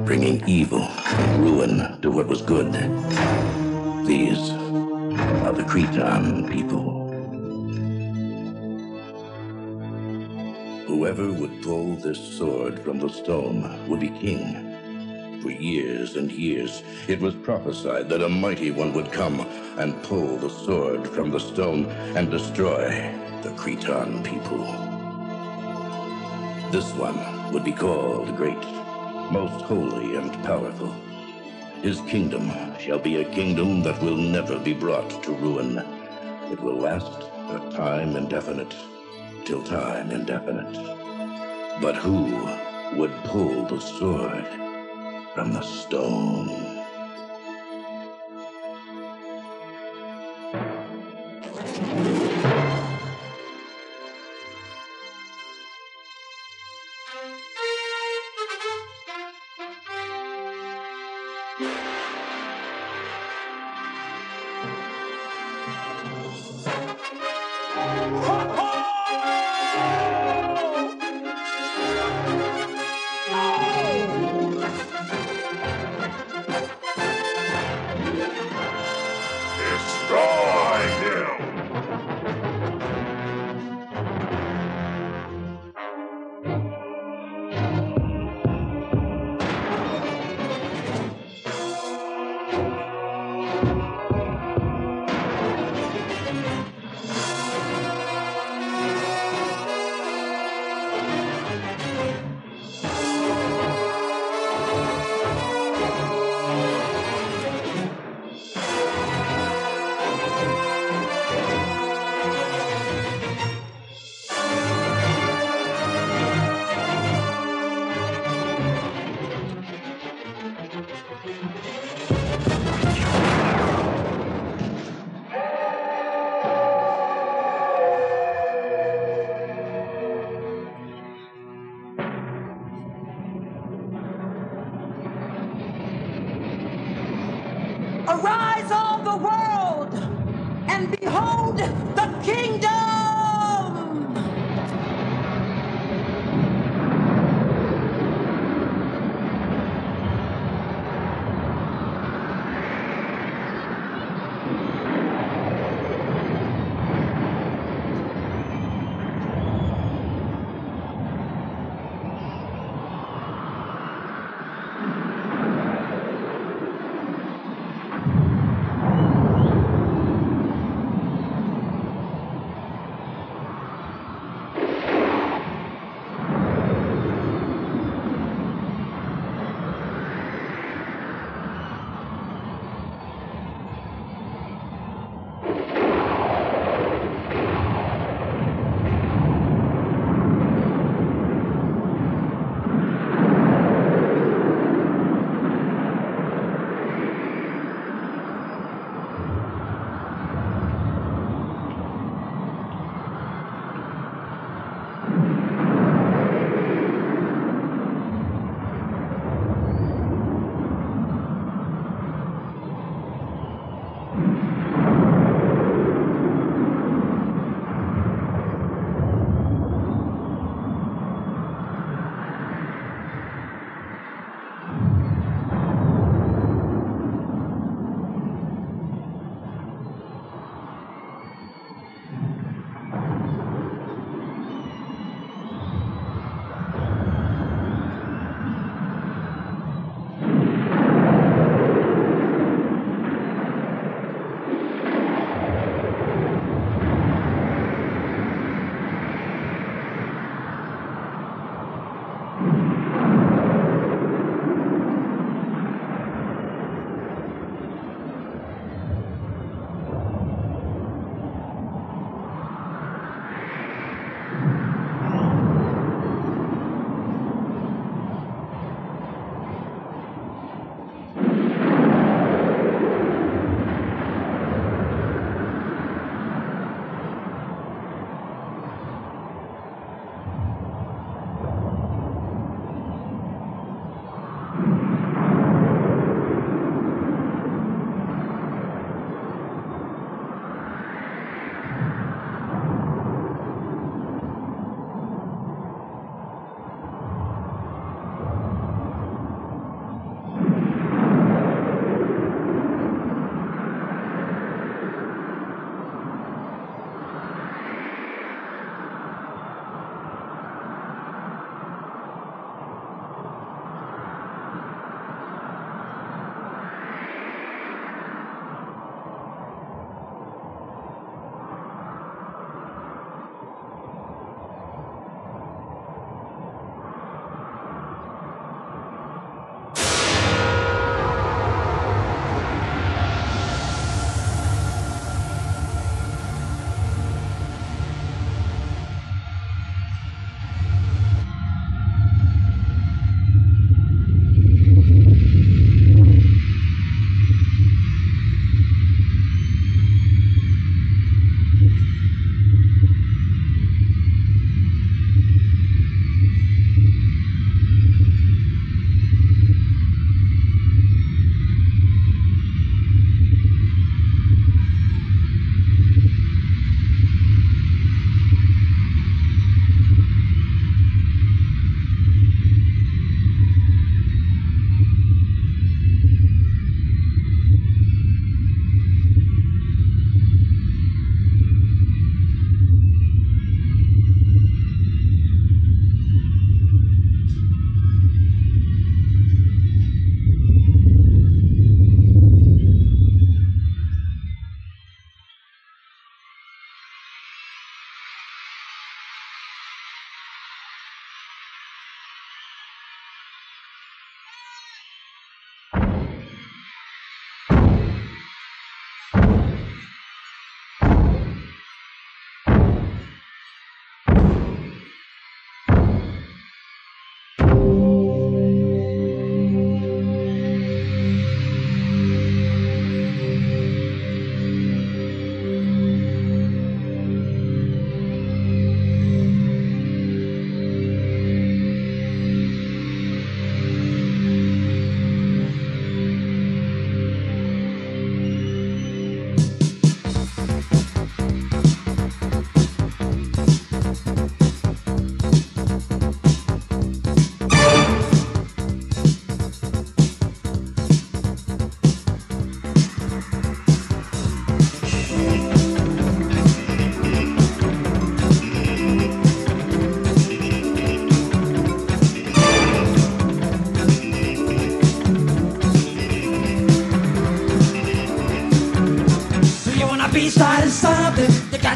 bringing evil and ruin to what was good. These are the Cretan people. Whoever would pull this sword from the stone would be king. For years and years, it was prophesied that a mighty one would come and pull the sword from the stone and destroy the Cretan people. This one would be called Great, most holy and powerful. His kingdom shall be a kingdom that will never be brought to ruin. It will last a time indefinite, till time indefinite. But who would pull the sword from the stone? Arise, all the world, and behold the kingdom!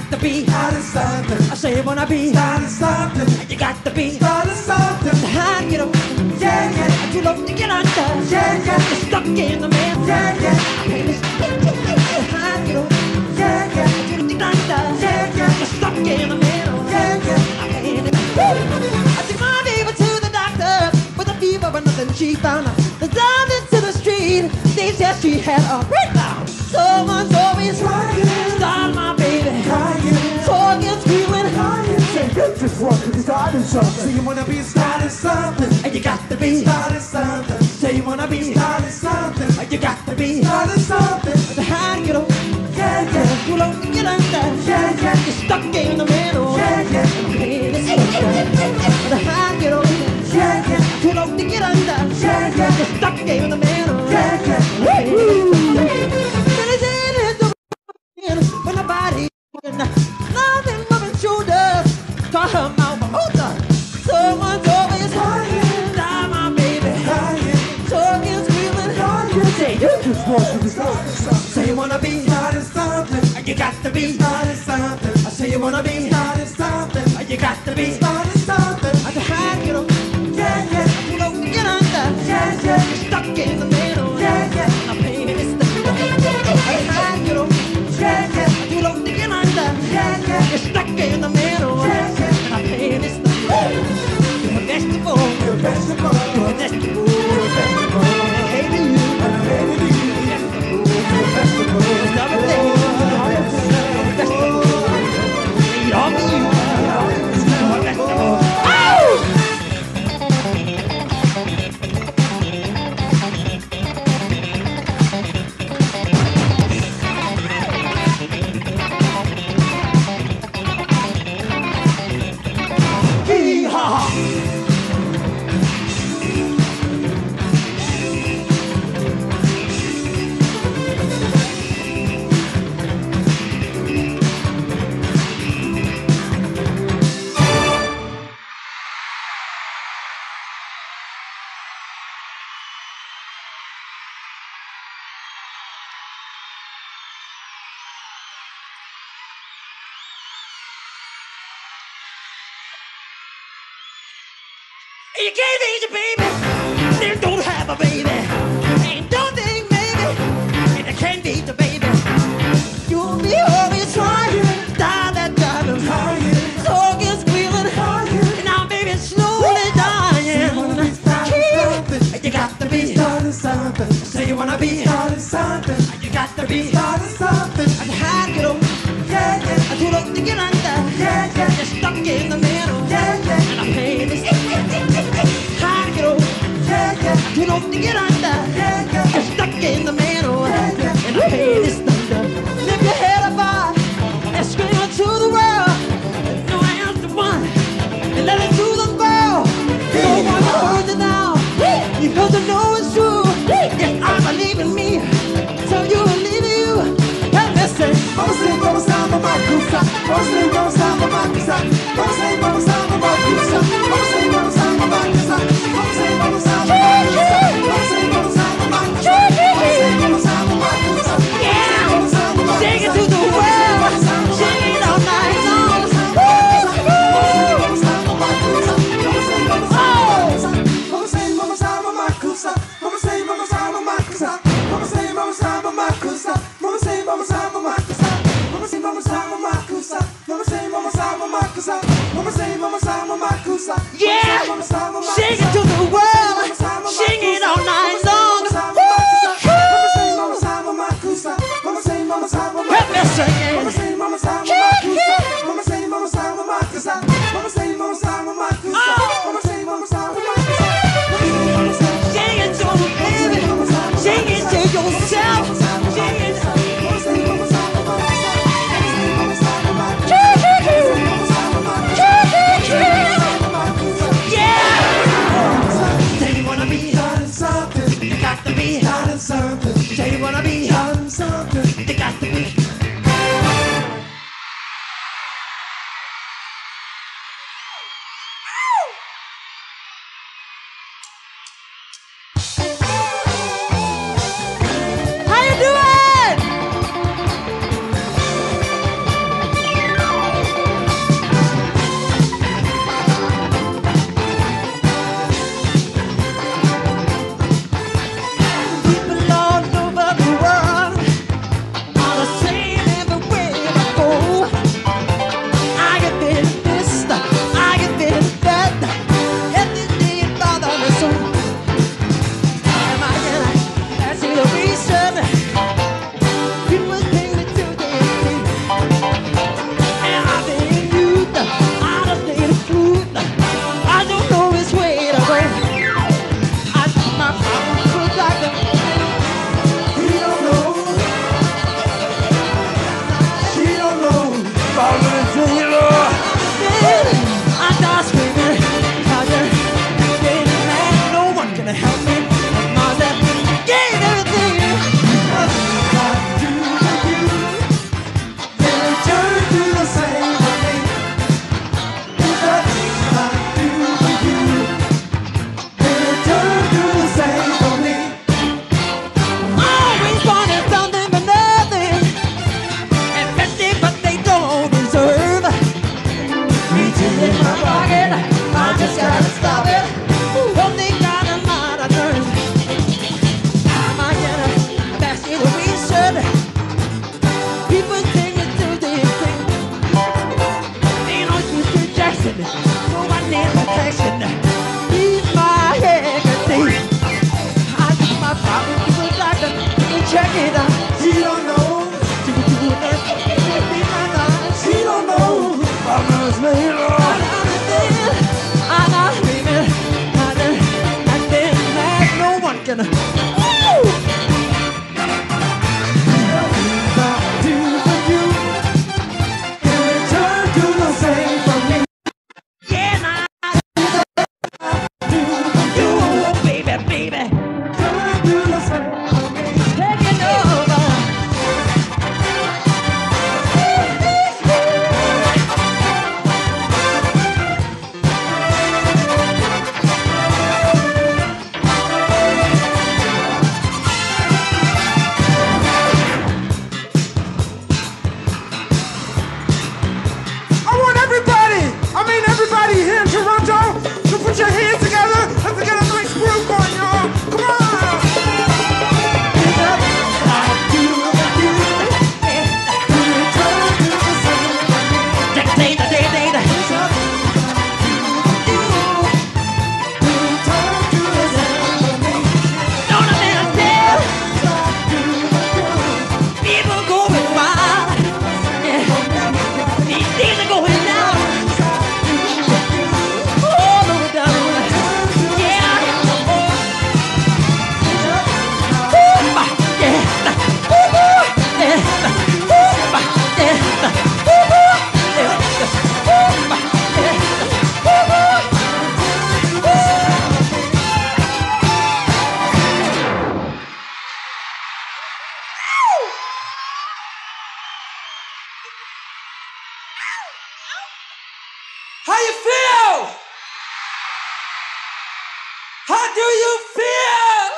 got to be starting something. I say you wanna be Starting something. You got to be Starting something. high, get up. Yeah, yeah. Too low to get under. Yeah, yeah. You're stuck in the middle. Yeah, yeah. High, get up. Yeah, yeah. Too low to get under. Yeah, yeah. You're stuck in the middle. Yeah, yeah. I took my baby to the doctor with a fever but nothing she found. The dive into the street. They said she had a breakdown. Someone's always Crying. starting my baby. Crying. Talking, screaming. Crying. Say you just want to be starting something. Say you wanna be starting something. And you got to be Starting something. Say you wanna be Starting something. And you got to be Starting something. The high, get up. Yeah, yeah. Too low to get under. Yeah, yeah. You're stuck in the middle. Yeah, yeah. The high, get up. Yeah, yeah. Too low to get under. Yeah, yeah. You're stuck in the middle. Yeah, yeah. When nobody nothing moving shoulders. Call her mouth, hold her. Someone's always Crying. die, my baby. Crying. Talking, screaming. Crying. Say you Just want to be starting something. say you wanna be, Starting something. you got to be. Starting something. I say you wanna be, Starting something. you got to be. Starting something. I can hide, get up, Yeah, yeah. you know, get under. Yeah, yeah. You're stuck in the middle. Yeah, yeah. I'm pain is the I can hide, get up, Yeah, yeah. you know, get under. Yeah, yeah. You're stuck in the middle. Yeah, yeah. And I'm pain is the you're a vegetable. You're a vegetable. You're a vegetable. You're a vegetable. Hey, to you. And I'm ready to use you. You're a vegetable. It's everything. Vegetable. Eat all of you. You're a vegetable. Hee-haw. You can't raise a baby, then don't have a baby. And don't think maybe, and you can't beat the baby. You'll be always trying, die that driving, Crying. talking, squealing, Crying. and now baby slowly dying. You got to be, Starting something. say you wanna be, Starting something. you got to be. Starting something. I can hide, get up, Yeah, yeah. I too low to get under. Yeah, yeah. You're stuck in the middle, Yeah, yeah. and I'm paying this. Hide, get up. Yeah, yeah. You know to get under. Yeah, yeah. You're stuck in the middle. Yeah, yeah. And I pay this thunder. Lift your head up high and scream out to the world. No answer one. And let it through the world. No one heard it now. You heard to know it's true. Yes, I believe in me. So you believe in you. And listen. Vamos say, vamos samba, macusa. Vamos say, vamos samba, macusa. Vamos say, vamos samba, macusa. Vamos say, vamos samba, macusa. Vamos say, vamos samba, macusa. Vamos say, vamos samba, macusa. Vamos say, vamos samba, macusa. Yeah. Vamos samba, macusa. Sing it to the world. Sing it all night long. Vamos samba, macusa. Vamos say, vamos samba, macusa. Vamos say, vamos samba, macusa. Vamos say, vamos samba, macusa. Vamos say, vamos samba, macusa. Vamos say, vamos samba, macusa. Vamos say, vamos samba, macusa. Vamos say, vamos samba, macusa. Vamos say, vamos samba, macusa. Yeah. Vamos samba, macusa. Sing it to the world. Sing it all night long. Help me sing it. Sing it to the baby. Sing it to yourself. Sing it. Yeah. baby. No one needs protection. Keep my head clean. I got my problem to the doctor. Check it out. She don't know. She don't know. Mama's made no one can. How you feel? How do you feel?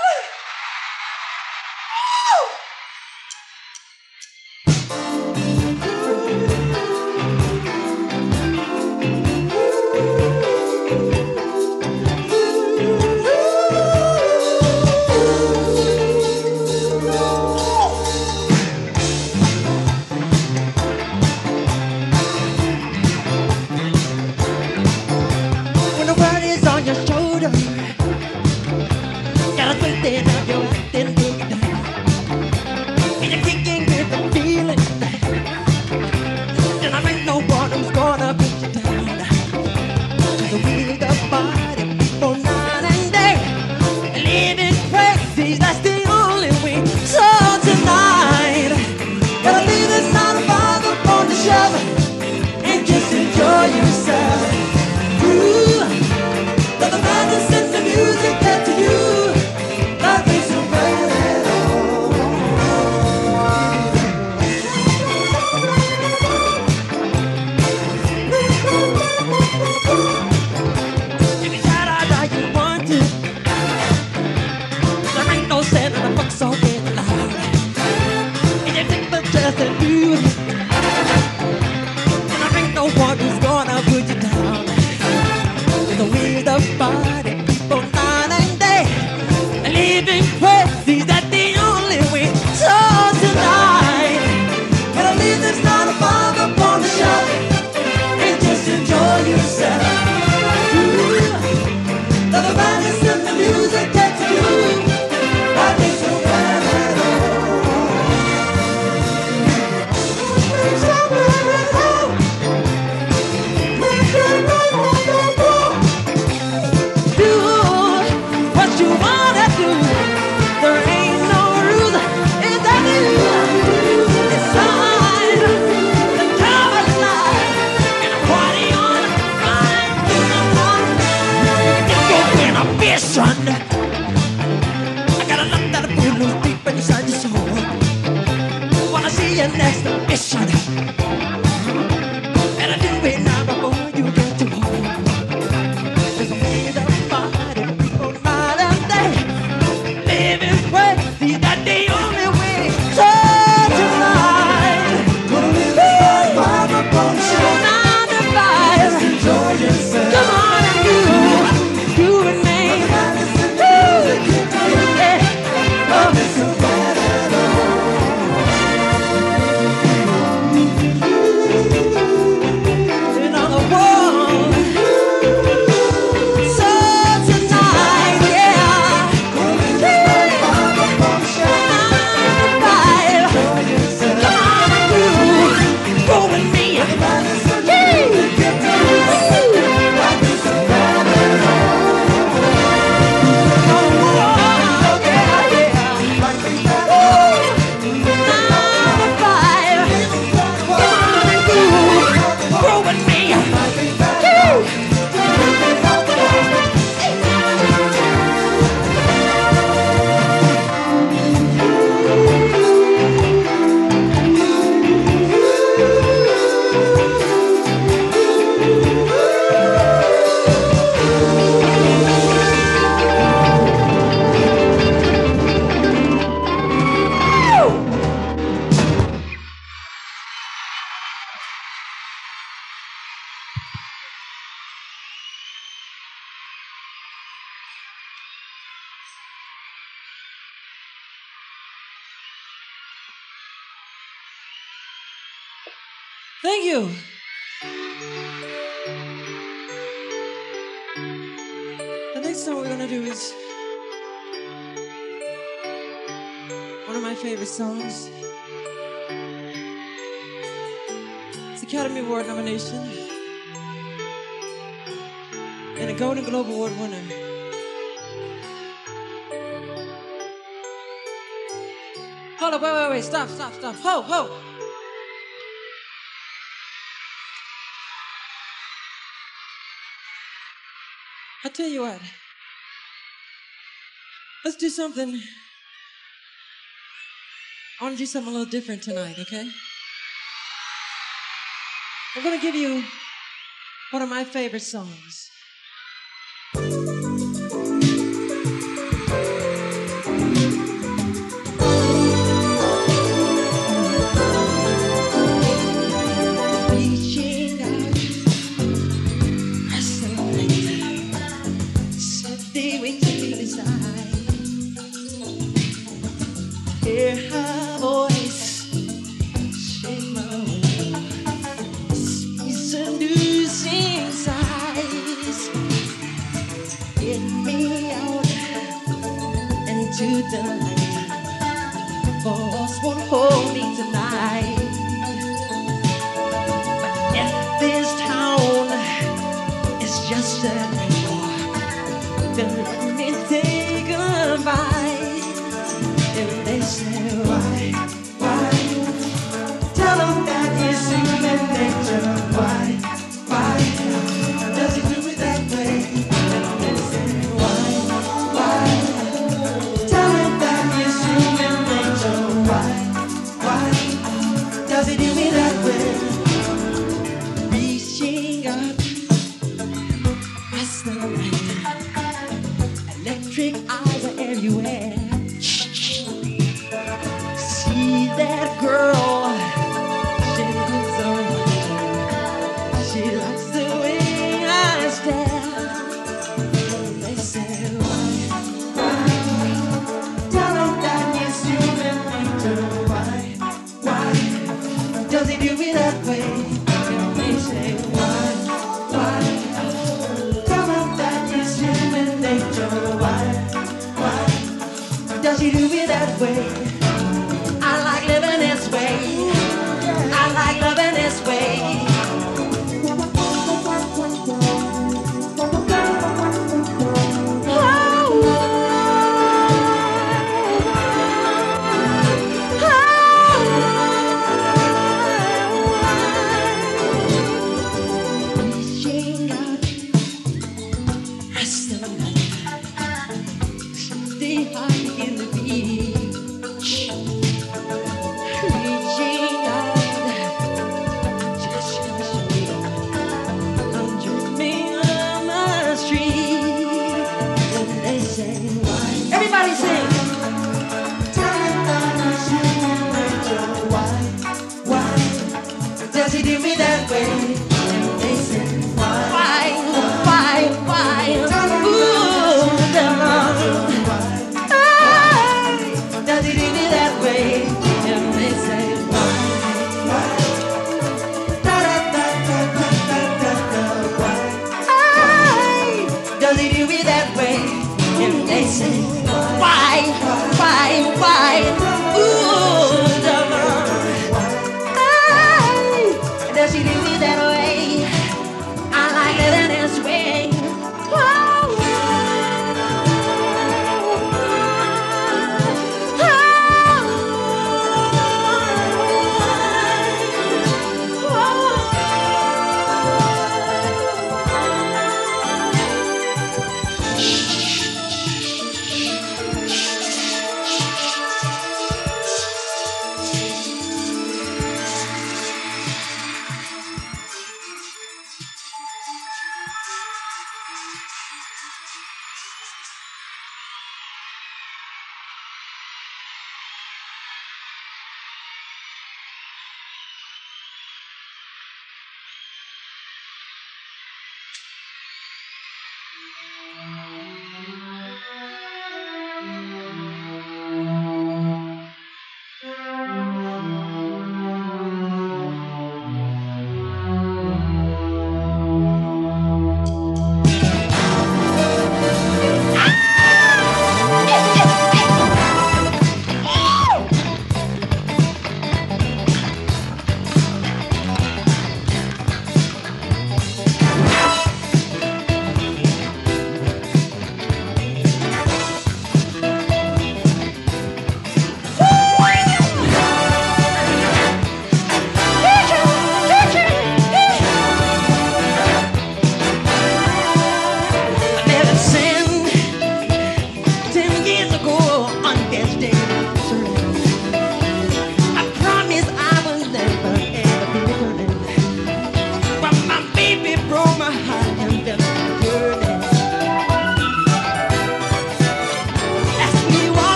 When the world is on your shoulder, gotta think that now you're acting big down. And you're kicking with the feeling, then I ain't no one who's gonna put you down. The wheel, the body, people night and day, living crazy, that's the only way. So tonight, gotta leave this 9 to 5 up on the shelf and just enjoy yourself. Let the madness and the music get to you. Life ain't so bad at all. You can shout out how you want to. There ain't no sense in the fuck so get loud. And you think the dress and beauty, and there ain't no one who's gonna put you down. The wheels of body, people night and day, living crazy, that's the only way. So tonight, gotta leave this 9 to 5 up on the shelf and just enjoy yourself. Let the madness and the music get to you. Life ain't so bad at do what you wanna do. There ain't no rules. It's up to you. It's time to come alive and a party on fine. You're in a vision. I got a lot that I feel loose deep inside your soul. Wanna see your next mission. And I do it now before you get too old. There's a way to body, people night and day, living crazy, that's the only way. So tonight, Gonna leave this 9 to 5 up on the shelf. 9 to 5, Enjoy yourself. come on and you and me. Yeah. Oh. Life ain't so bad at all. Thank you. The next song we're gonna do is one of my favorite songs. It's Academy Award nomination and a Golden Globe Award winner. Hold up, wait, stop. Ho! I tell you what, let's do something. I want to do something a little different tonight, okay? I'm gonna give you one of my favorite songs. Hear her voice, shake my world, see seducing sighs. Get me out into the light, force won't hold me tonight. But if this town is just an hour, then let me take a bite. And they say, why? Tell them that it's human nature. Why? Does he do it that way? And they say, why? Tell them that it's human nature. Why? Does he do it that way? Reaching up past the light, electric eyes are everywhere. That girl, she looks so much. She likes the way I stare. They say, why? Tell them that it's human nature. Why? Does he do it that way? They say, why? Tell them that it's human nature. Why? Does he do it that way? I like living this way. I like loving this way. Reaching out, rest of the night, stay high in the beat. Everybody sing. Why? Does he do me that way? They say, why? Ooh, does he do me that way? And they say, why? Does he do me that way? And they say, why? Ooh, does he do me that way? I like living this way.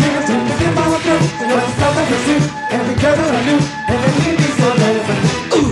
tears in my throat. You know it's something to see. Every girl that I knew, and then you be so bad.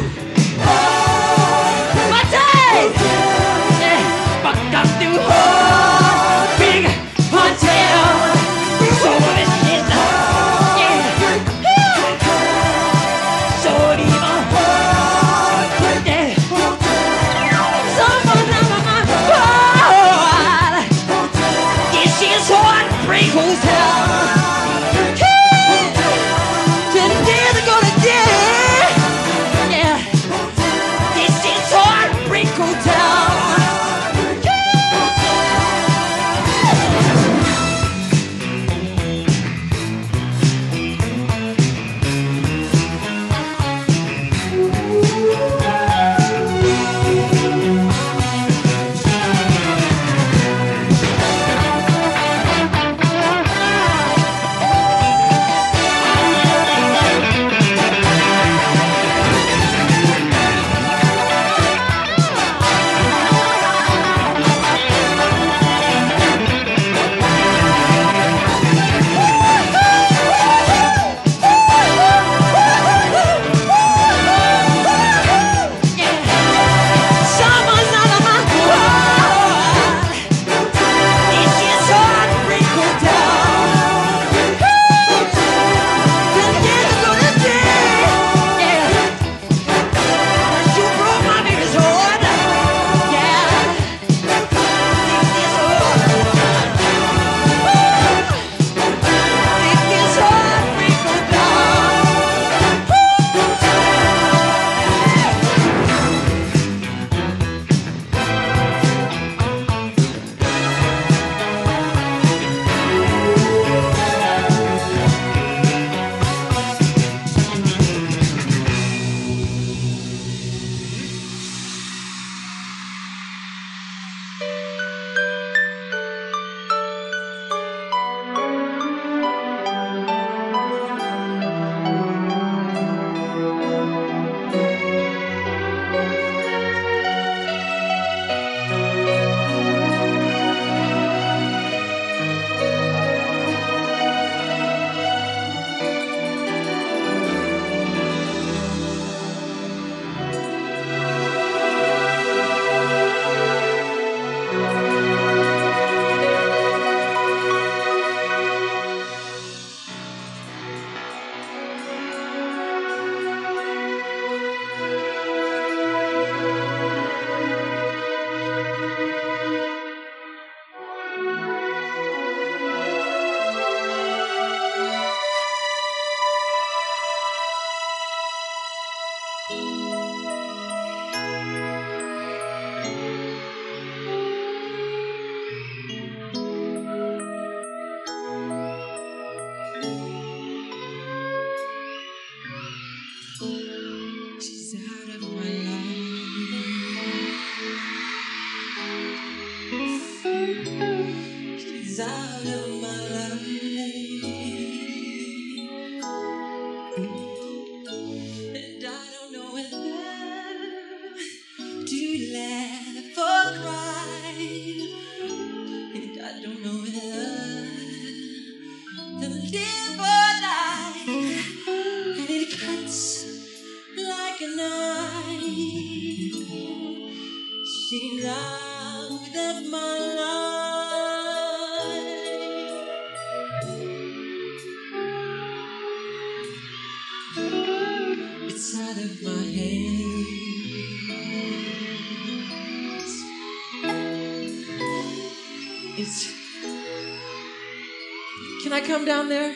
Can I come down there?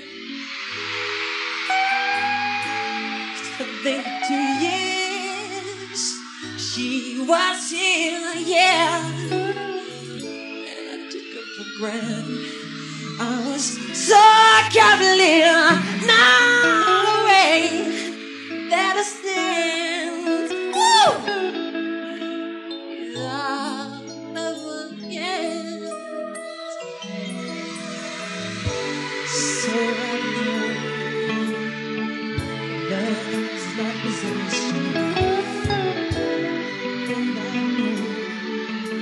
I think 2 years she was here, yeah. And I took her for granted. I was so cavalier. Now the way that I stand, woo, is out of my hands. So I know love's like possession, and I know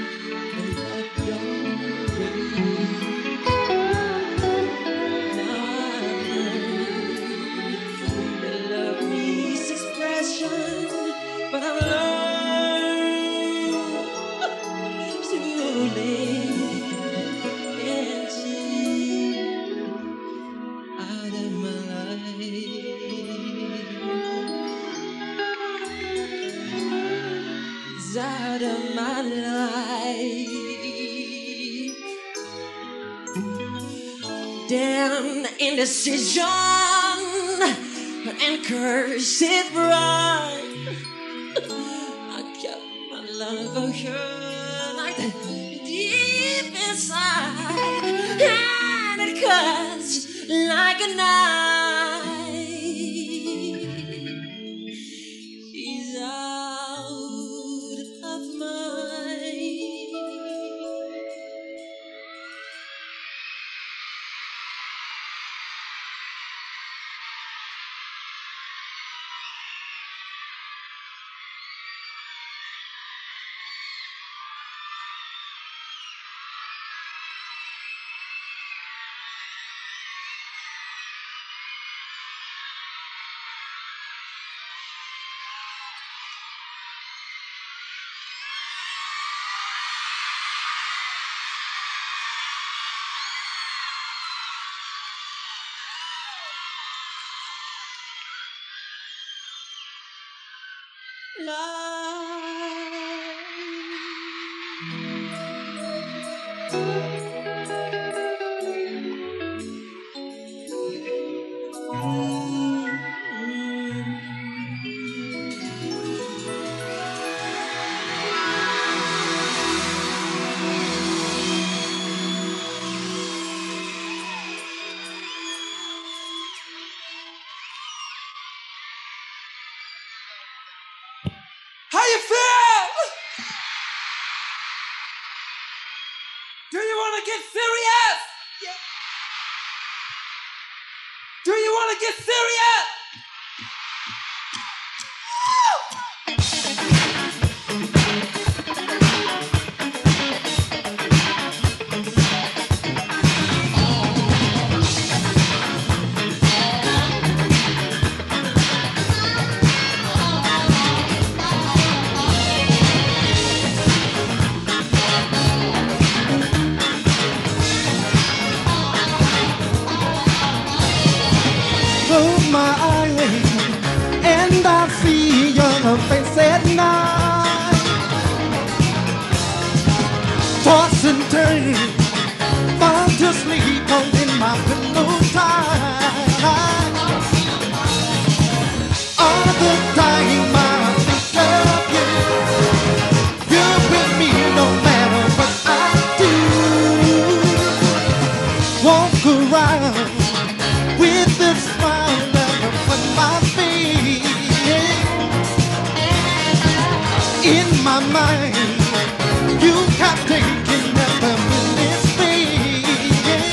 that you're ready. Now of my life. It's out of my life. Damn indecision and cursed pride. I kept my love for her like deep inside, and it cuts like a knife. She's out of mind. How you feel? Do you want to get serious? Yeah. Do you want to get serious? Close my eyes and I see your face at night. Toss and turn, fall to sleep holding my pillow tight. All the time I think of you. You're with me no matter what I do. Walk around with this smile never on my face. In my mind, you have taken every minute space.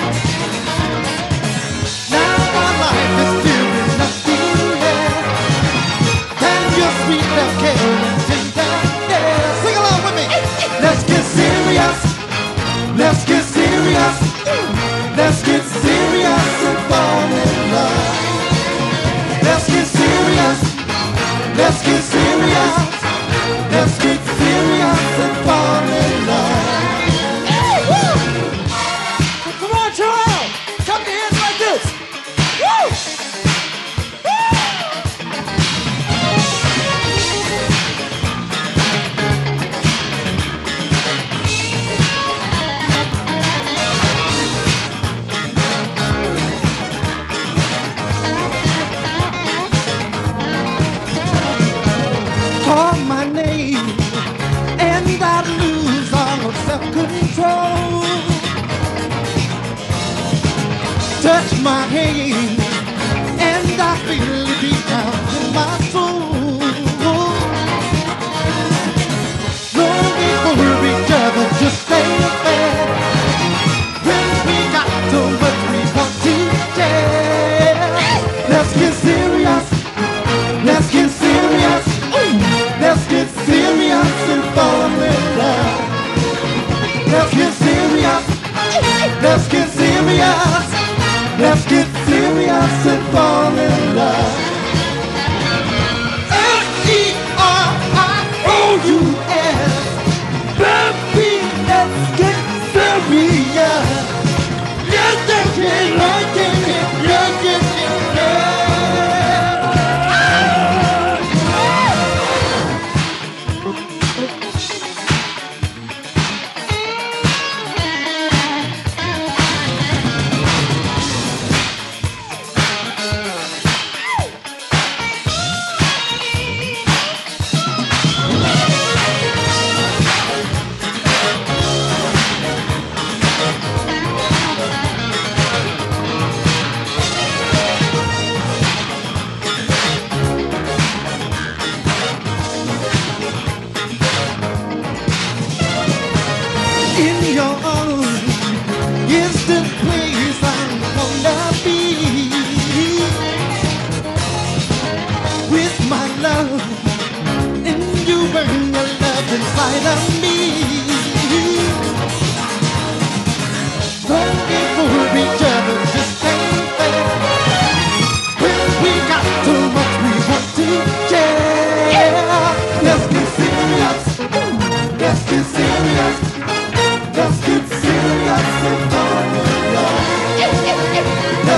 Now my life is filled with nothing less than your sweet love, care and tenderness. Sing along with me. Let's get serious. Let's get serious. Let's get serious and fall in love. Let's get serious. Let's get serious. Let's get serious and fall in love. Hey, woo! Come on, Toronto. Come to hands like this. Woo! Call my name and I'd lose all of self-control. Touch my hand and I feel it deep down in my soul. Longing for each other to stay fair. When we got so much we want to share. Let's get serious. Let's get serious. Let's get serious and fall in love. Let's get serious. Let's get serious. Let's get serious and fall in love. S-E-R-I-O-U-S. Baby, let's get serious. Yes, I can't like it. Yes,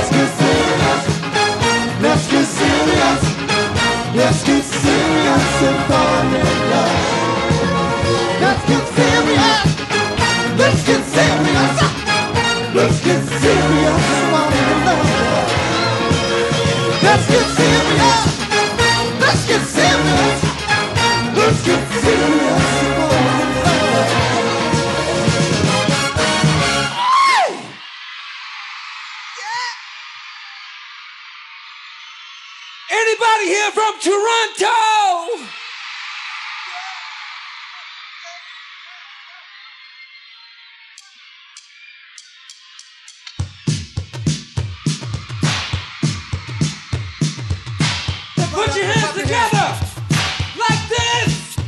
Let's get serious. Let's get serious. Let's get serious and fall in love. Let's get serious. Let's get serious. Let's get serious and fall in love. Let's get serious. Let's get serious. Let's get serious and fall in love. Anybody here from Toronto? Put your hands together like this.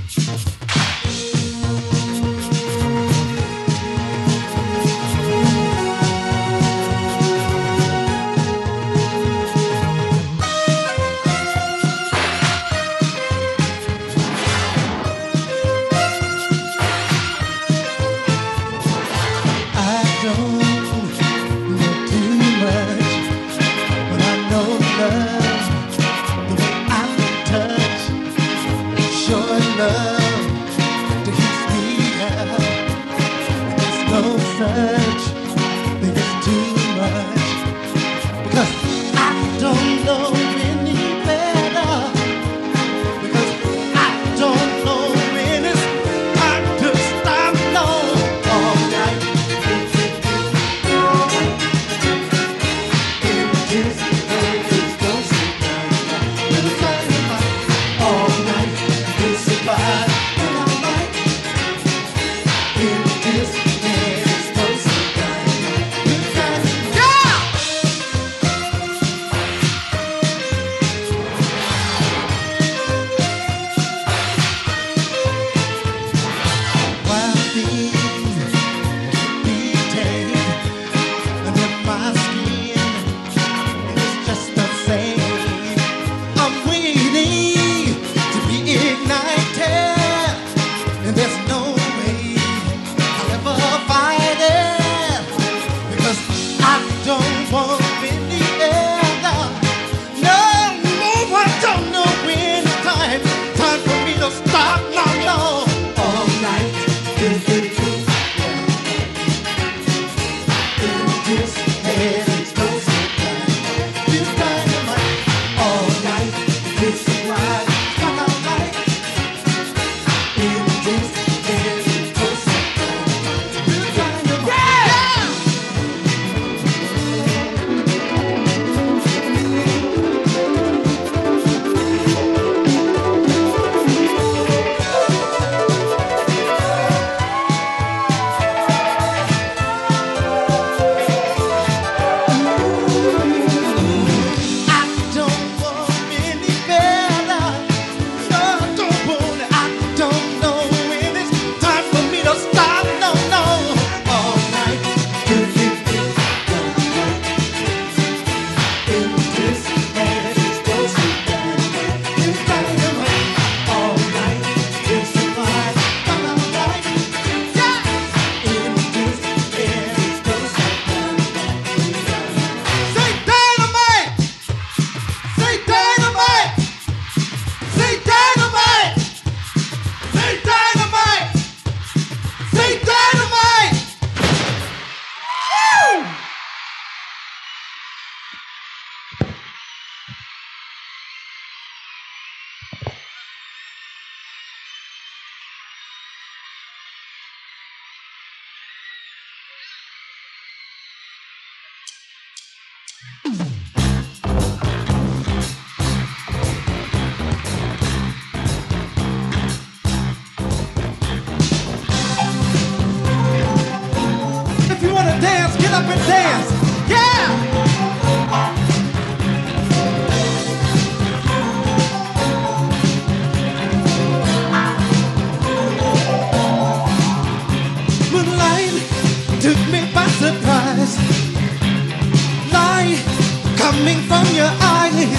coming from your eyes.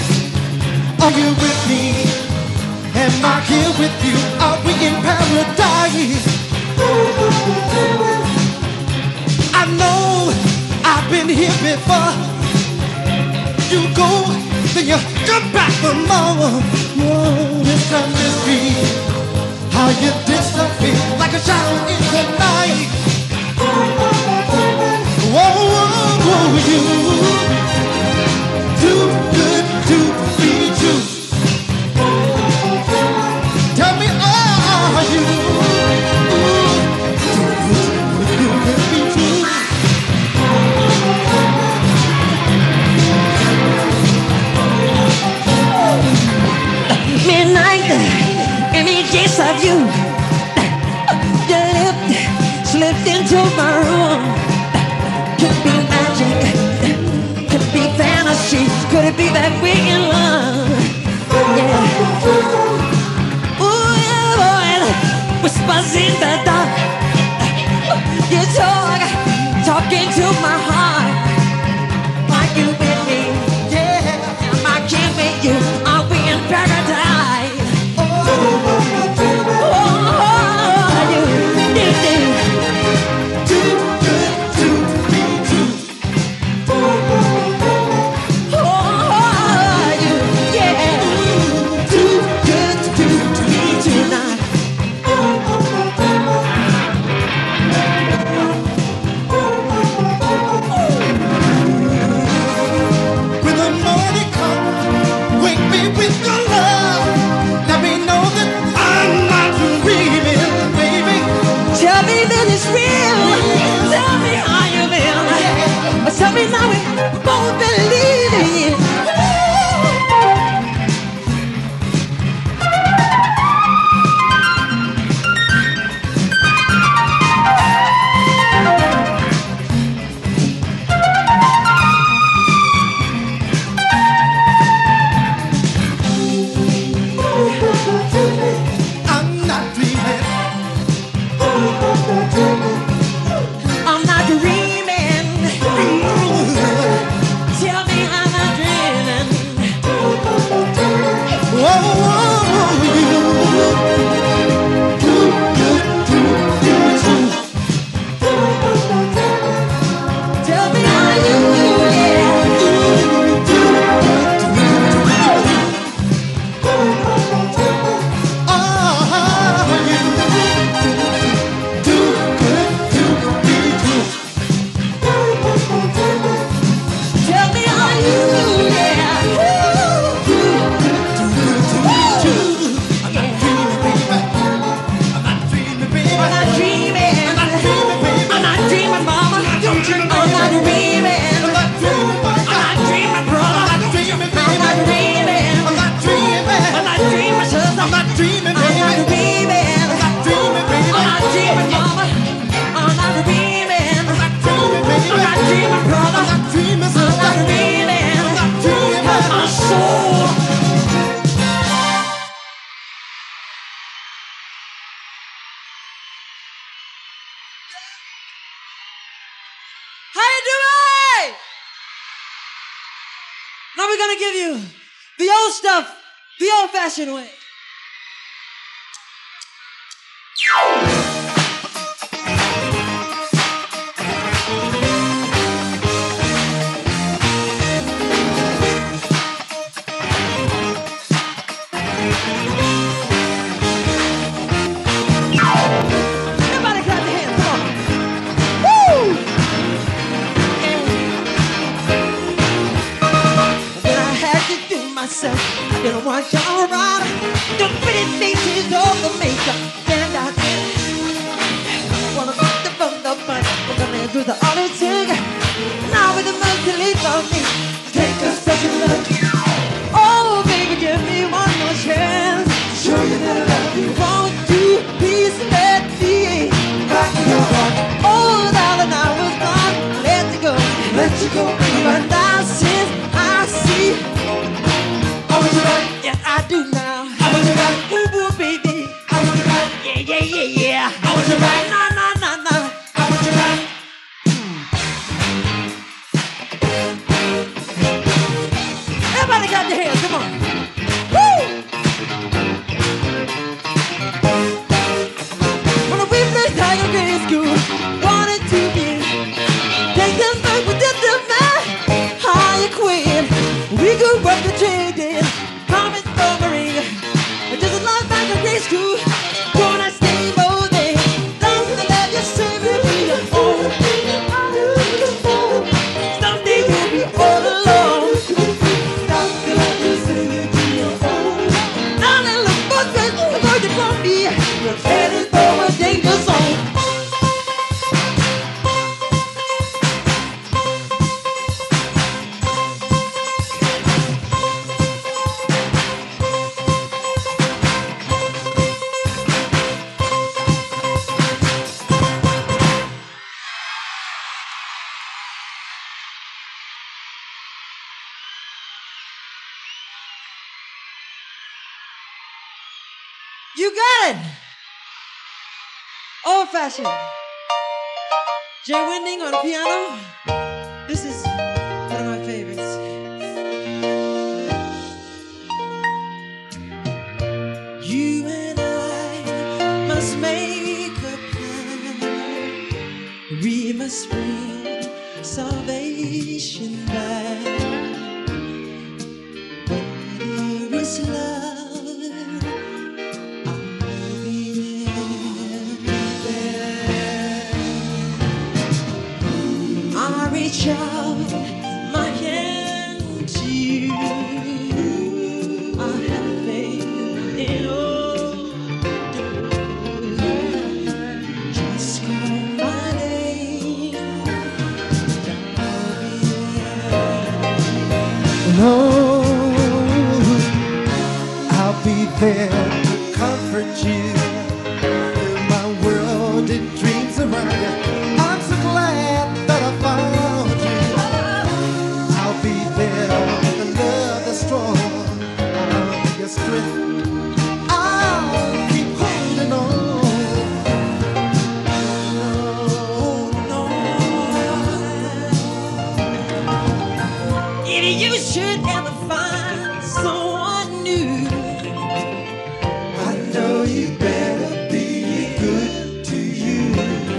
Are you with me? Am I here with you? Are we in paradise? I know I've been here before. then you come back for more. Whoa, it's a mystery how you disappear like a shadow in the night. Whoa, whoa, whoa, you too good to be true. Tell me, are you too good to be true? Midnight, any chance of you. Your lip slipped into my room. Could it be magic? Could it be fantasy? Could it be that we're in love? Yeah. Ooh, yeah, boy. Whispers in the dark. You talking to my heart. Are you with me? Yeah. Am I giving you? Are we in paradise? Tell me now we both believe in you. I'm not dreaming. I'm not dreaming. Tell me I'm not dreaming. Whoa, whoa, you too good to be true. Tell me are you, yeah. Are you too good to be true? Tell me are you, yeah. I'm not dreaming, baby. I'm not dreaming, baby. I'm not dreaming. I'm not dreaming, baby. I'm not dreaming, mama. I'm not dreaming, I'm not dreaming. I'm not dreaming, baby. I'm not dreaming, brother. I'm not dreaming, baby. I'm not dreaming. I'm not dreaming. I'm not dreaming, sister. I'm not dreaming, I'm baby. not dreaming. I'm not dreaming, baby. I'm not dreaming, mama. I'm not dreaming. I'm not dreaming, baby. I'm not dreaming, brother. I'm not dreaming, I'm sister. not dreaming. I'm not dreaming. My soul. How you doing? Now we're gonna give you the old stuff, the old-fashioned way. Everybody clap your hands, come on. Woo! Then I had to do myself. I didn't want y'all around. The pretty faces, all the makeup, and I did. Wanna put the fun, we're gonna do the auto take. Now with the monkey leave on me, take a second look. Oh, baby, give me one more chance. Show you that I love you. Want to please let me back in your heart. Oh, darling, I was gone. Let you go, baby. But now since I see, I want you back. yes, I do now. I want you back. Ooh, ooh, baby. I want you back. Yeah. I want you back. No. I want you back. You got it. Old fashioned. Jay Winding on the piano. This is one of my favorites. You and I must make a plan. We must bring salvation back. Where there is love, I'll be there. I reach out my hand to you. I have faith in all doors. Just call my name. I'll be there. No, I'll be there to comfort you. Fill my world in dreams around you. I'm so glad that I found you. I'll be there with a love that's strong. I'll be your strength. I'll keep holding on. If you should ever find someone new, I know you better be good to you.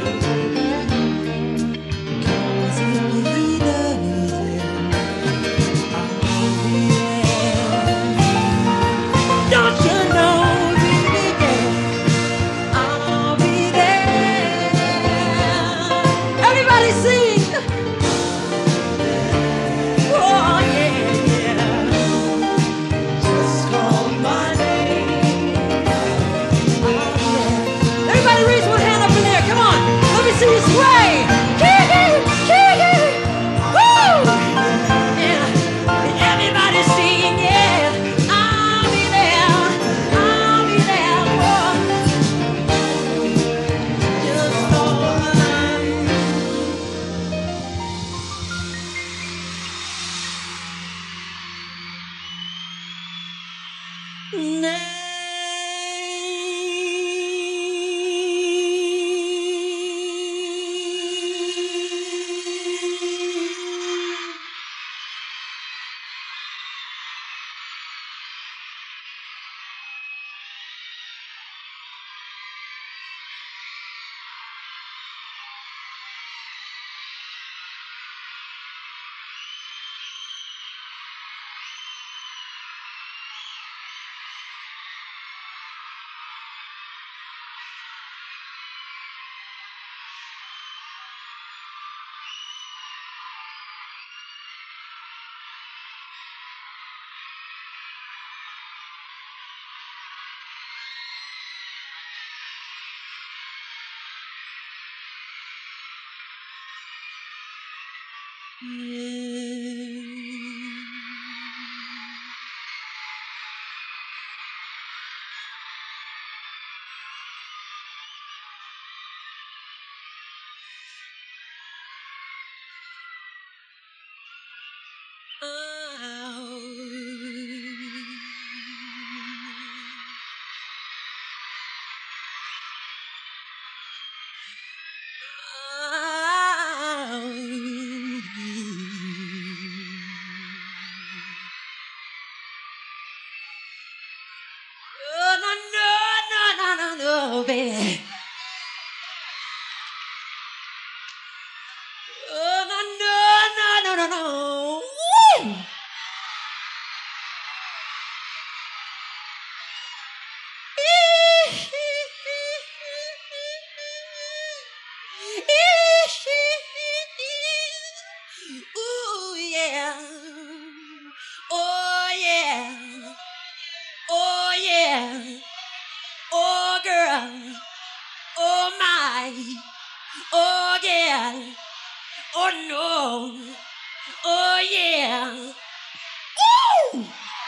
'cause if he does, I'll be there. Don't you know, baby girl, I'll be there. Everybody sing. Oh yeah, yeah. Just call my name. I'll be there. Everybody raise one hand up in there. Come on. Let me see you sway. Kiki, Kiki. Woo! Yeah. Everybody sing, yeah. I'll be there. I'll be there. Oh. Just call my name. Oh, no, baby. Oh, no. Woo! Ooh, yeah. Oh, yeah. Oh, yeah. Oh, girl. Oh, my. Oh, yeah. Oh, no. Oh, yeah. Woo!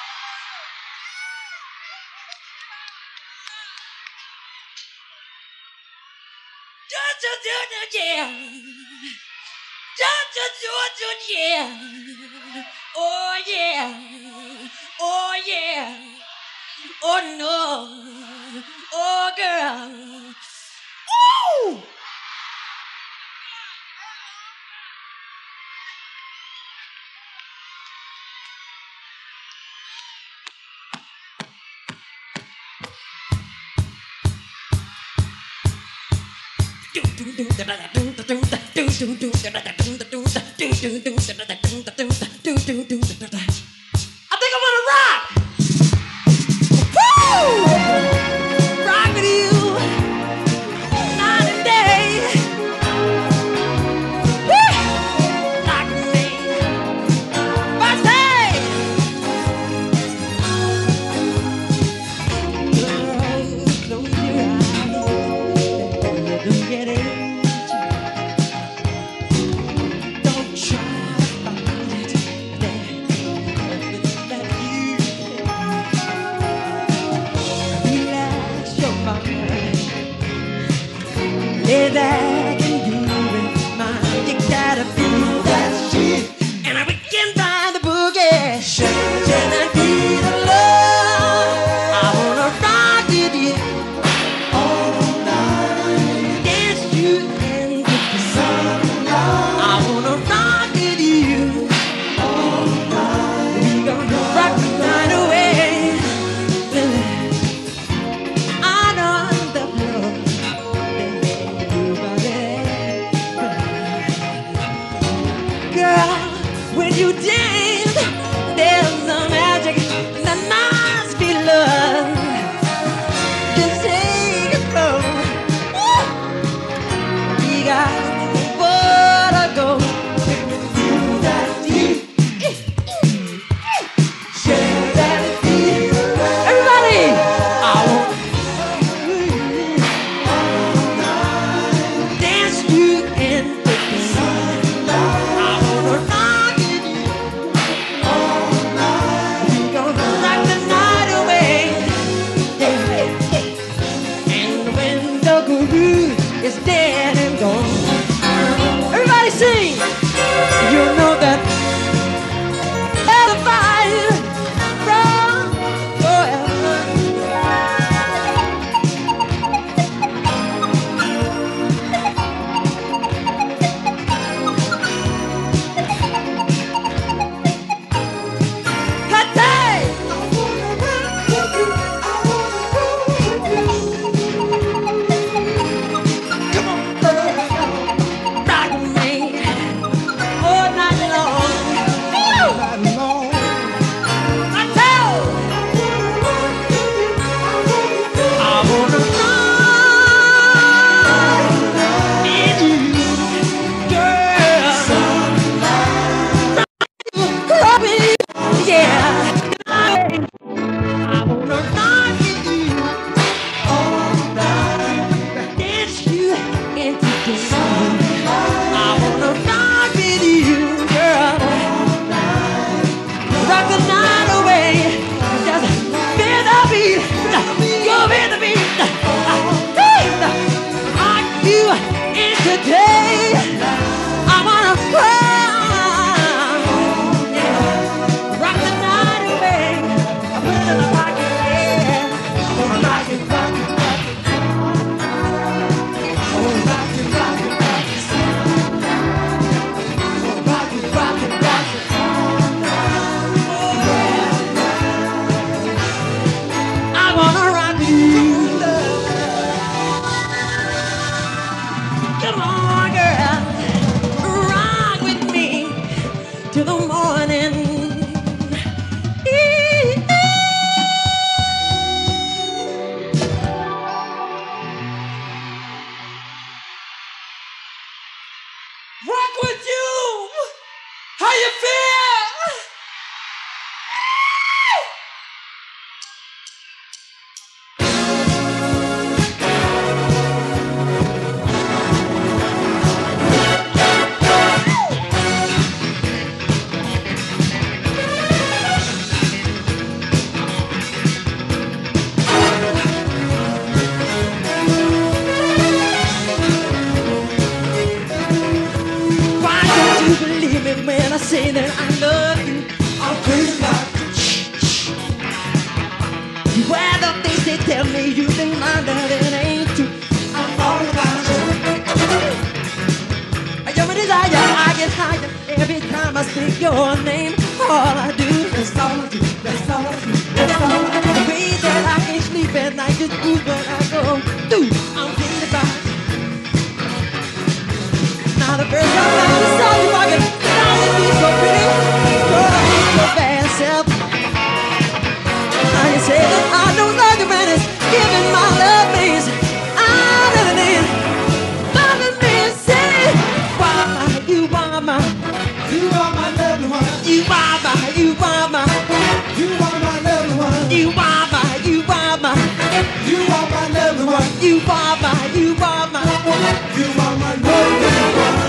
Yeah. Yeah. Oh, yeah. Oh, yeah. Oh, no. girl. Woo! I think I wanna rock. Woo! Rock with you night and day. Woo! Rock with me. Birthday. Girl, close your eyes. Don't get it. Don't try speak your name. All I do, That's all I do. That's all I do. That's all I do. the way that I can't sleep at night, just move when I go through. I'm thinking about. Now the first time I saw you walking down the street so pretty, girl, I hate your bad self. Now you say that I don't love you and it's giving my love means I never did. Loving me and say, you are my, You are my loved one. you are my, you are my, You are my loved one. you are my, you are my, You are my loved one. you are my, you are my. You are my loved one.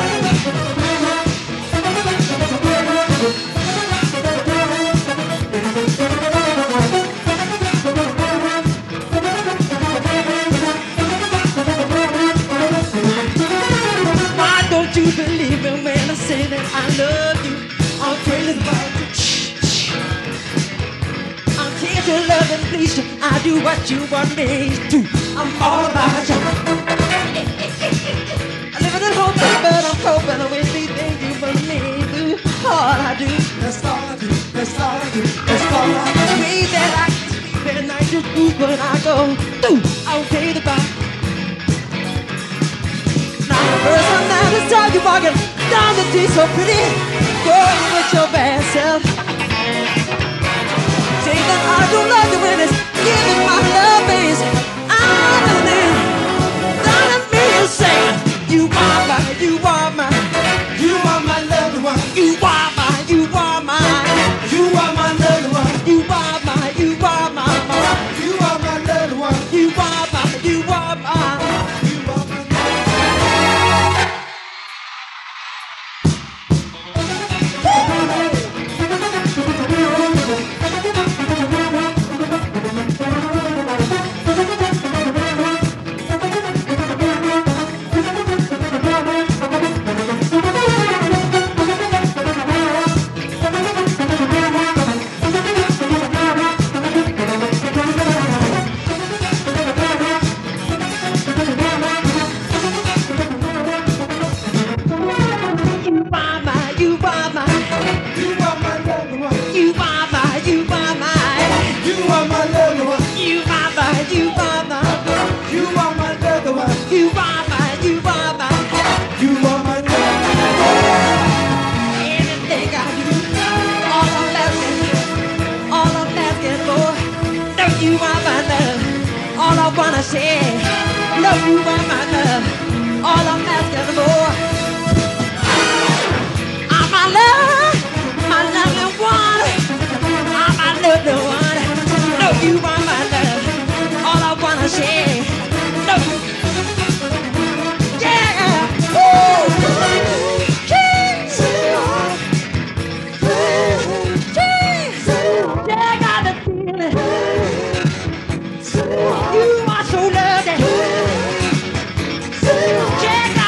Why don't you believe me when I say that I love you? I'm crazy about you. I'm here to love and please you. I do what you want me to. I'm all about you. I live in a hotel, but I'm hoping I wish these things you believe. All I do, That's all I do. That's all I do. That's all I do. the way that I can sleep at night, just move when I go through. I'm crazy about you. Now the first time that I saw you walking down the street so pretty, girl, with your bad self. Say that I don't love you when it's giving my love is I'm in it. Darling, me and say, you are my, you are my, You are my loved one. you are my, you are my, You are my loved one. you are my, you are my, You are my loved one. you are my, you are my. You are my You are my, You are my loved one. you are my, you are my, You are my loved one. you are my, you are my, You are my loved one. you are my, you are my. You are my loved Anything I do, all I'm asking for, no, you are my love. All I wanna say, no, you are my love. All I'm asking for, I'm my love and one. I'm my loving one. No, you are my love. All I wanna say, no, yeah, oh. You are so lovely. Check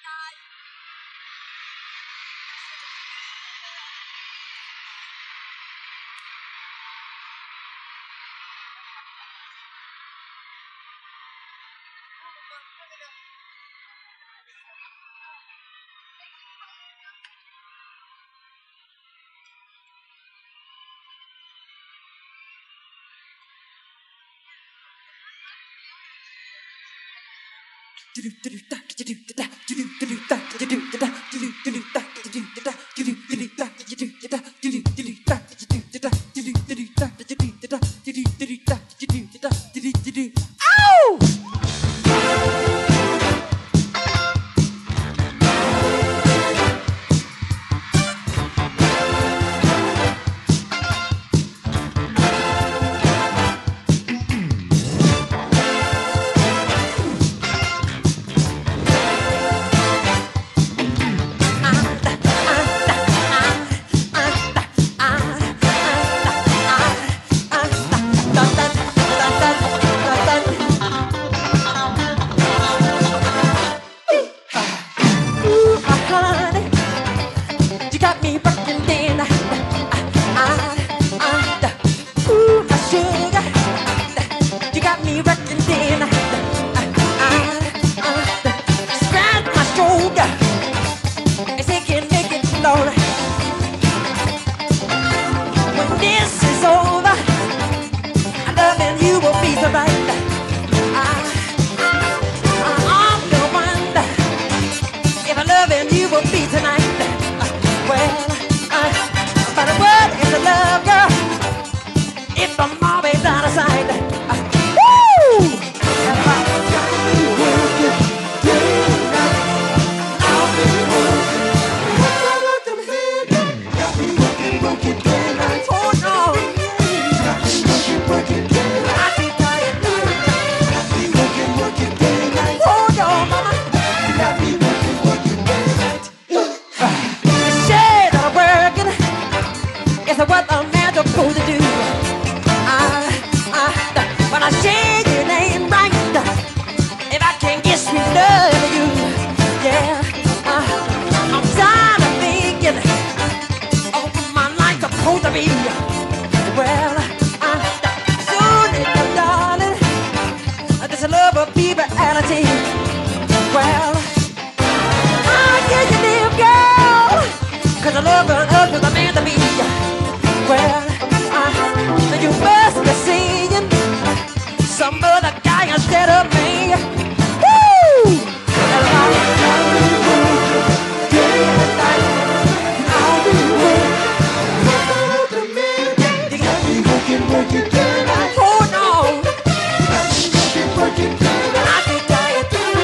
Hold on.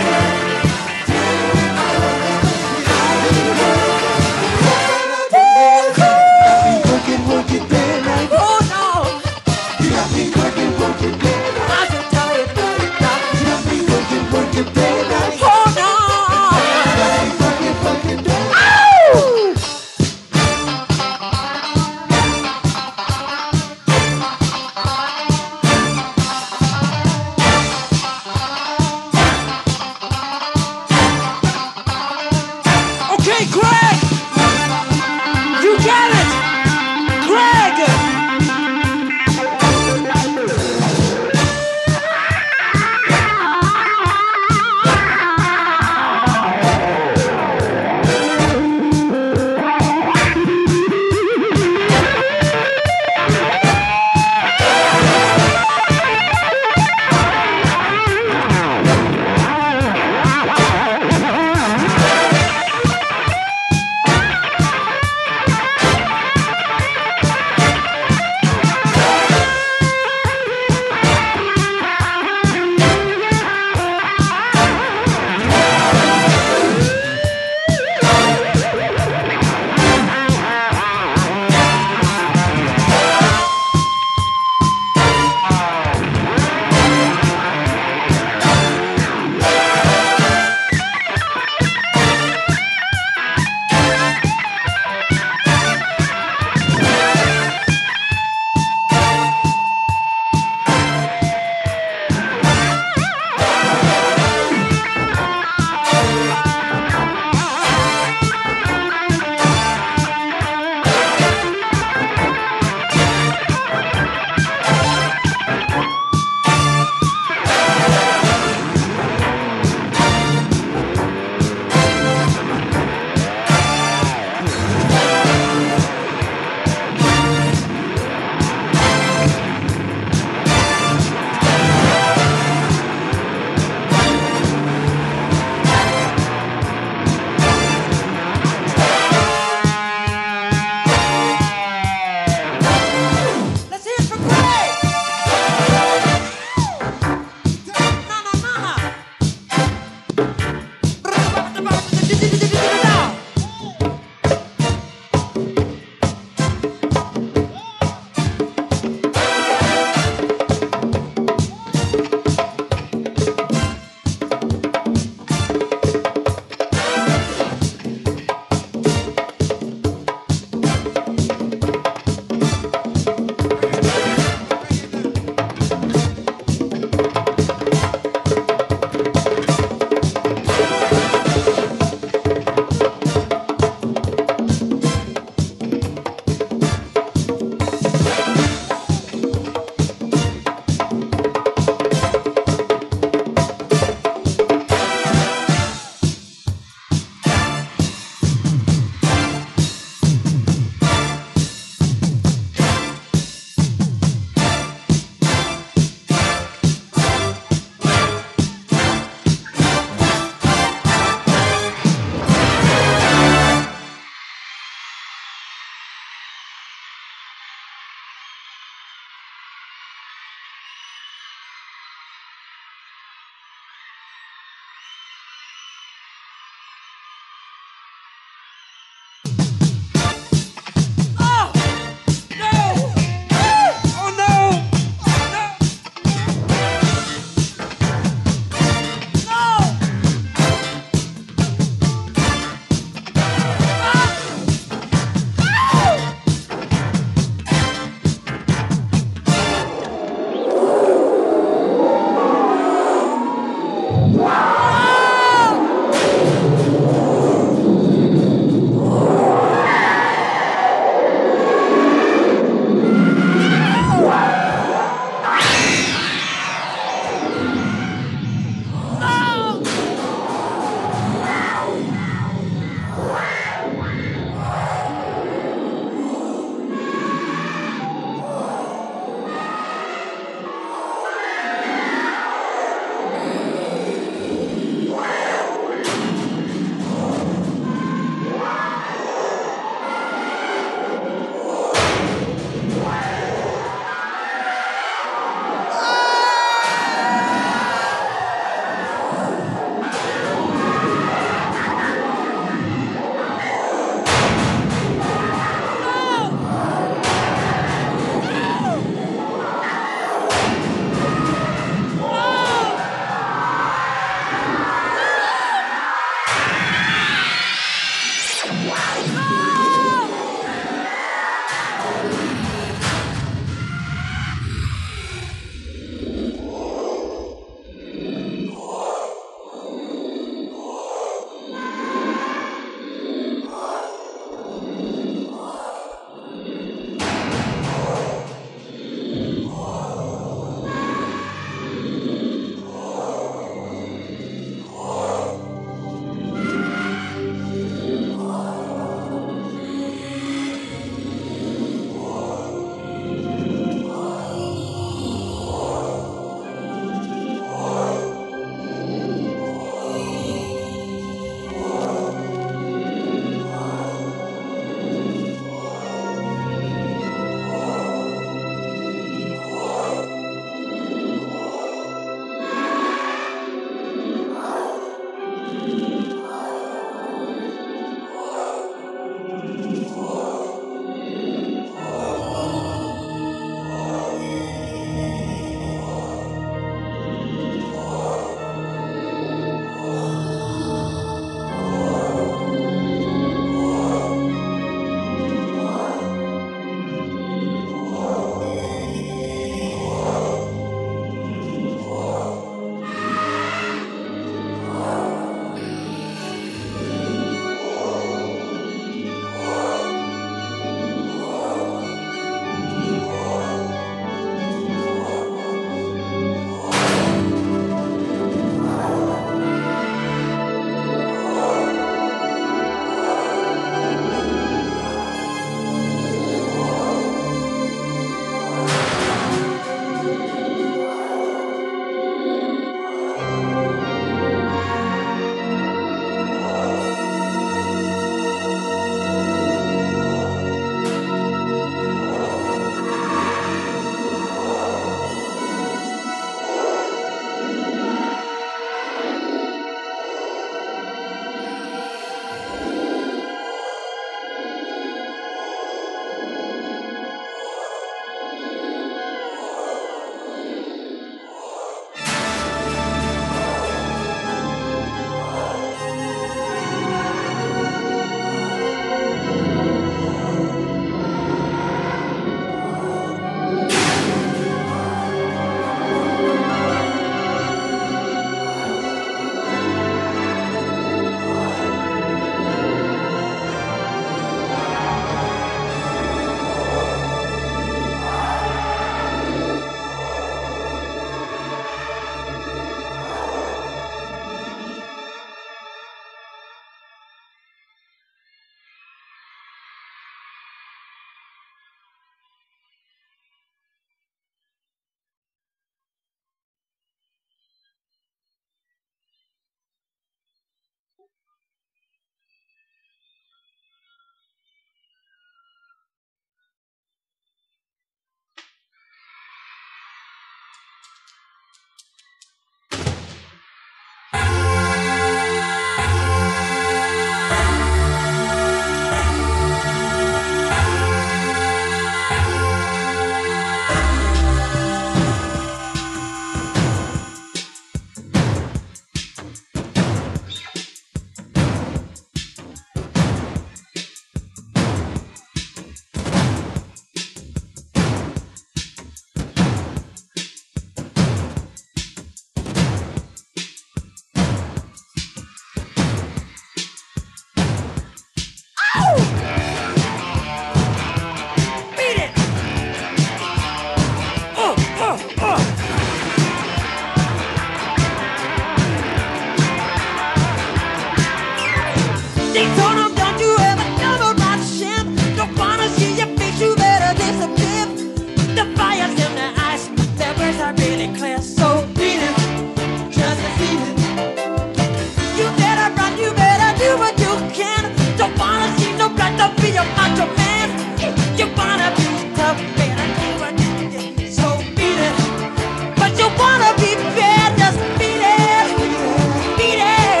They told him, don't you ever come around shit. Don't wanna see your face, you better disappear. The fire's in the eyes, their words are really clear. So beat it, just beat it. You better run, you better do what you can. Don't wanna see no blood, don't be a macho man. You wanna be tough, better do what you can. So beat it, but you wanna be bad, just beat it, beat it.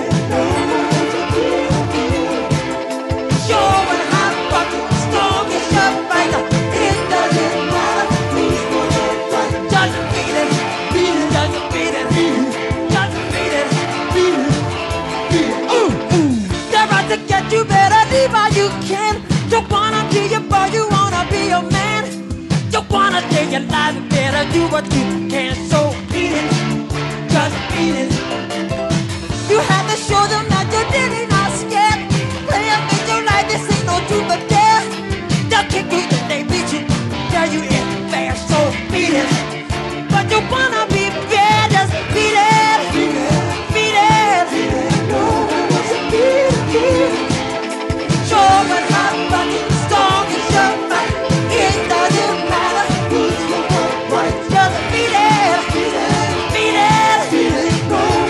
Show it how fucking strong is your fight. It doesn't matter who's gonna fight. Just beat it, just beat it, just beat it, beat it. They're out to get you, better leave while you can. Don't wanna be a boy, you wanna be a man. Don't wanna take your life, you better do what you can. So beat it, just beat it. You have to show them that you're really not scared. Play up in your life, this ain't no truth but dare. They'll kick you if they beat you, tell you it's fair. So beat it, but you wanna be bad, just beat it, beat it, show it how fucking strong is your fight. It doesn't matter who's gonna fight. Just beat it, beat it, beat it.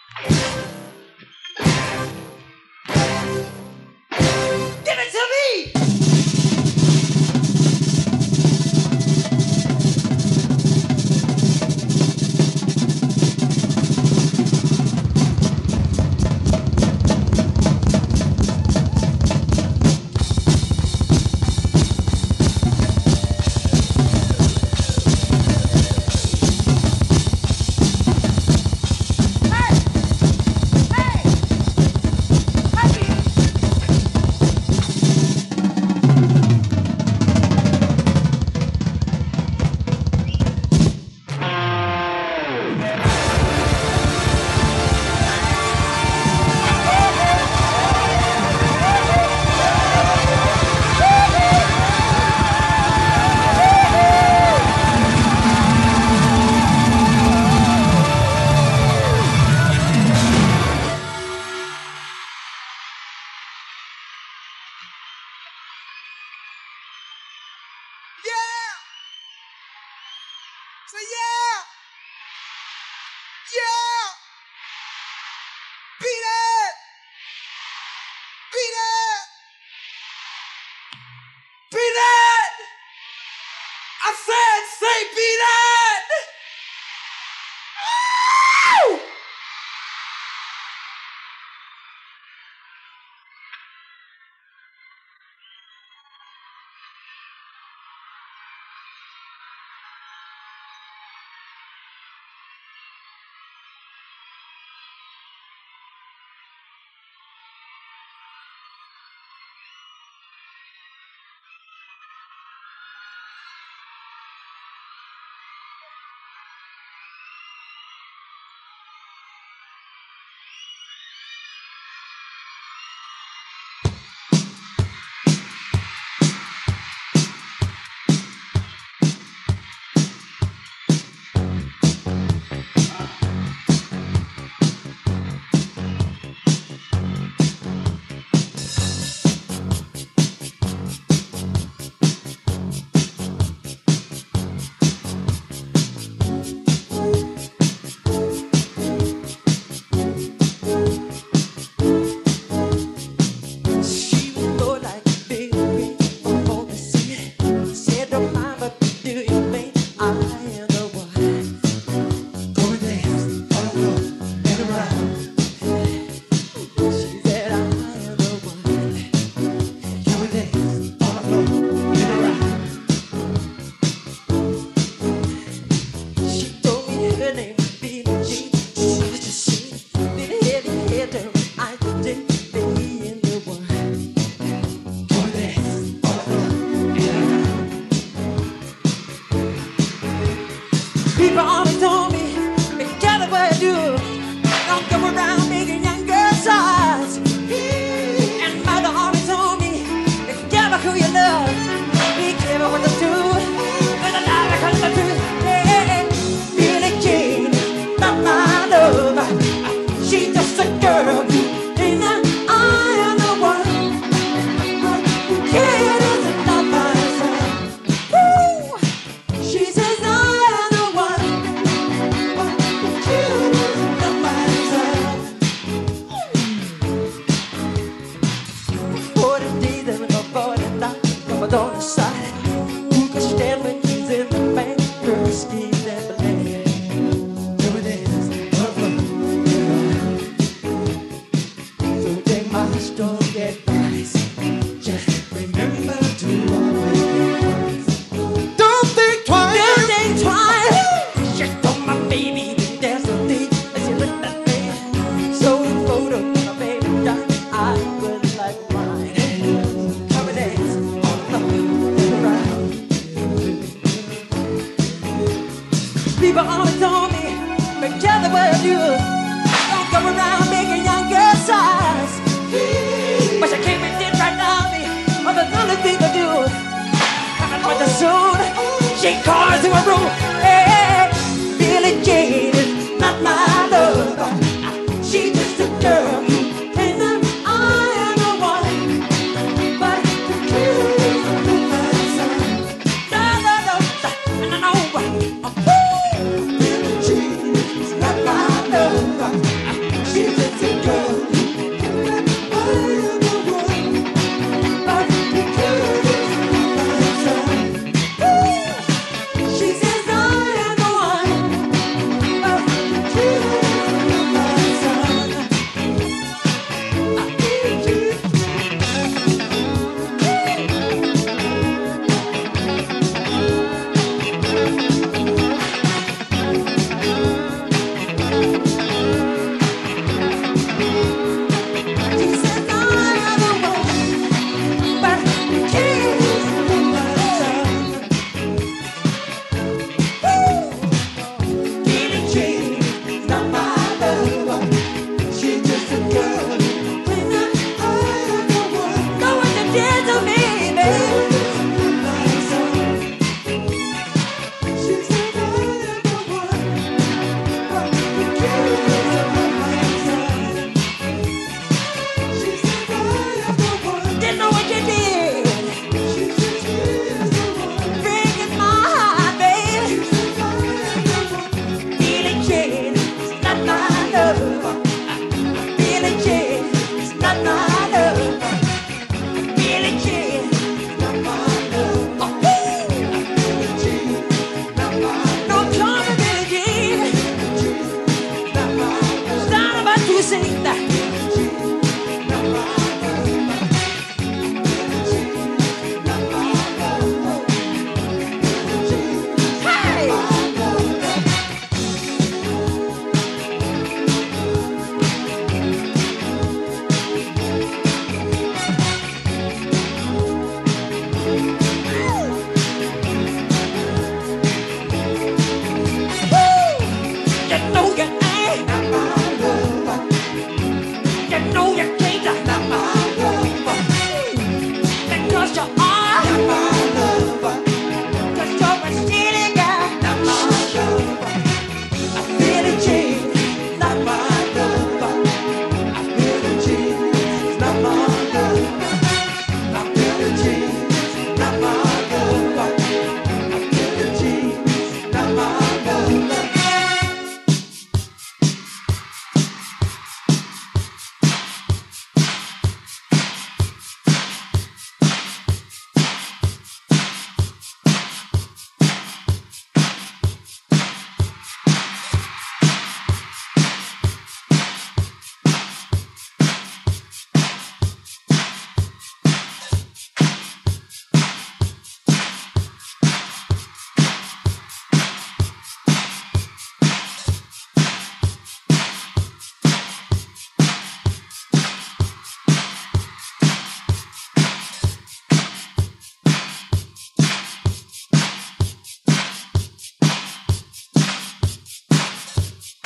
Give it to me! So yeah! Yeah! Beat it! Beat it! Beat it! I said, say beat it! Woo! People always told me, be careful what you do. Don't go around making young girls size. And mother always told me, be careful who you love. Be careful what you do. When the lie comes the truth, yeah. Billie Jean, not my love. She's just a girl. And I am the one. Yeah, it's not myself. Woo! She says I am the one. You not myself. 40 days and a 40 nights. Come on, don't decide. Who can stand when he's in the bank? Girl, schemes and believe. Here it is, so take my strong advice. Just remember to always think twice. Don't think twice. Don't think twice. Just told my baby that there's a thing as you look at me. So the photo of my baby died. I would like mine. Come and dance on the around. People always told me, be careful what you do. Don't go around making young girls size. But she came and did right now me. All the only thing to do. Coming with the soon. She calls to a room. Hey, Billie Jean is not my love. She's just a girl. And I am the one. But you are my son. No. Billie Jean is not my love.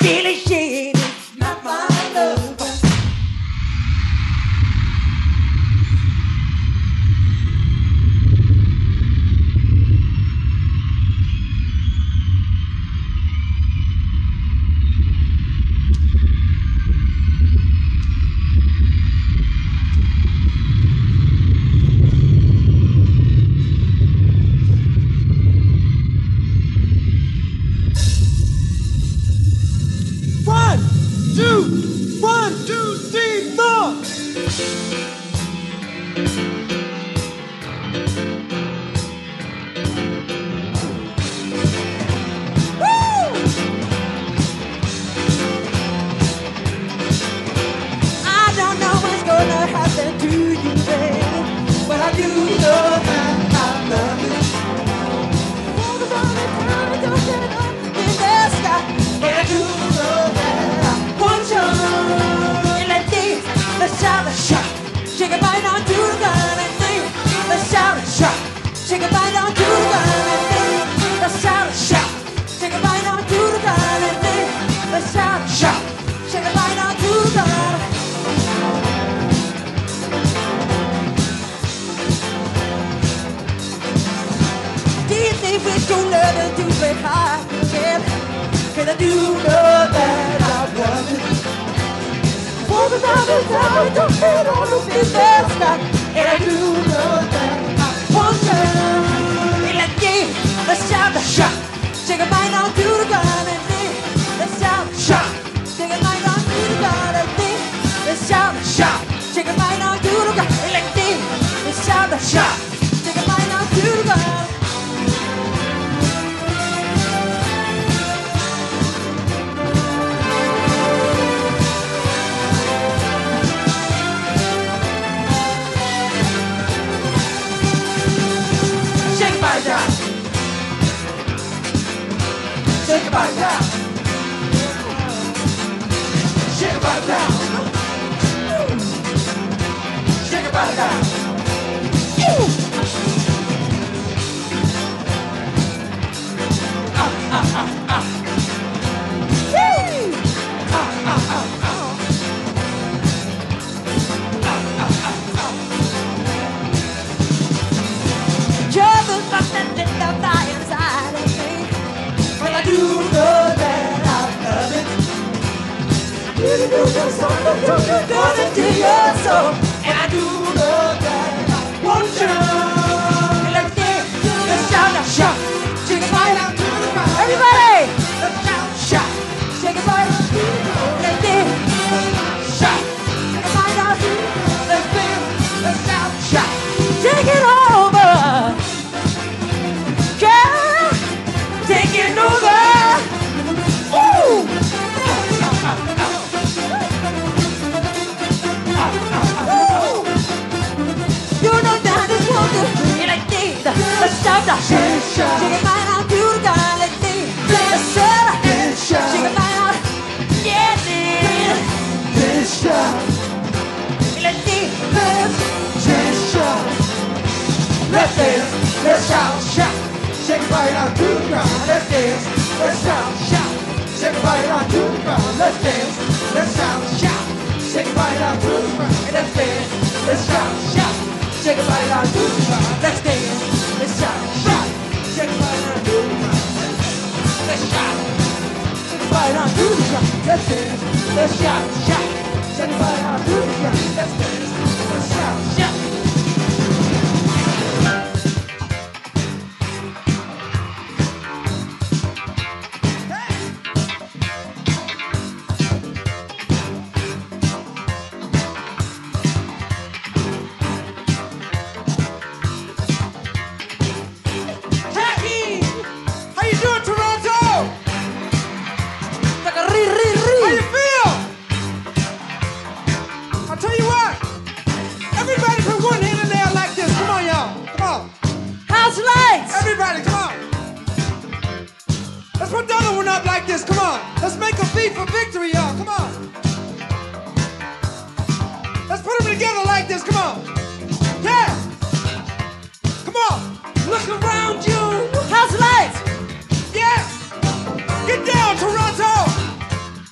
really shady, not my love. One, two, three, four. I don't know what's gonna happen to you, baby, but I do know that I love you. All the time I don't get up in the sky, but I do know that I want you. In the day, let's shout a shot, shake a bite on to the gun and sing. Let's shout a shot, shake a bite on to the gun and sing. Let's shout a shot, shake a bite on to the gun and sing. Let's shout a shot, shake a bite on to the gun. With your love and do it high again, 'cause I do know that I want it. For the time I don't fit on the business sky, and I do know that I want you. In the day, let's shout the shot, shake a bite on to the gun and sing. Let's shout the shot, shake a bite on to the gun and sing. Let's shout the shot, shake a bite on to the gun. In the day, let's shout the shot, shake a bite on to the gun. Shake it right down. Shake it right down. Shake it right down. Shake it right down. Trouble something in the fire inside of me, but I do know that I love it. Really do know something good into your soul, and I do know that I want you. Let's get the shout, shout, shake it right out to the ground. Everybody, the shout, shout, shake it right out to the ground. Let's get shout, shake it right out to the ground. Let's get the shout, shout, take it over. Yeah, taking over. Woo! You know that this won't do me like this. Let's stop that. Shake it right out to the guy like this. Let's shut up. Shake it right out. Yeah, this. Like this. Let's dance, let's shout, shout. Shake it right out to the ground. Let's dance, let's shout, shout. Shake it right out to the ground. Let's dance, let's shout, shout. Shake it right out to the ground. Let's dance, let's shout, shout. Shake it right out to the ground. Let's dance, let's shout, shout. Shake it right out to the ground. Let's shout. Shake it right out to the ground. Let's dance, let's shout, shout. Shake it right out to the ground. Let's dance, let's shout, shout. Everybody, come on. Let's put the other one up like this. Come on. Let's make a beat for victory, y'all. Come on. Let's put them together like this. Come on. Yeah. Come on. Look around you. House lights. Yeah. Get down, Toronto.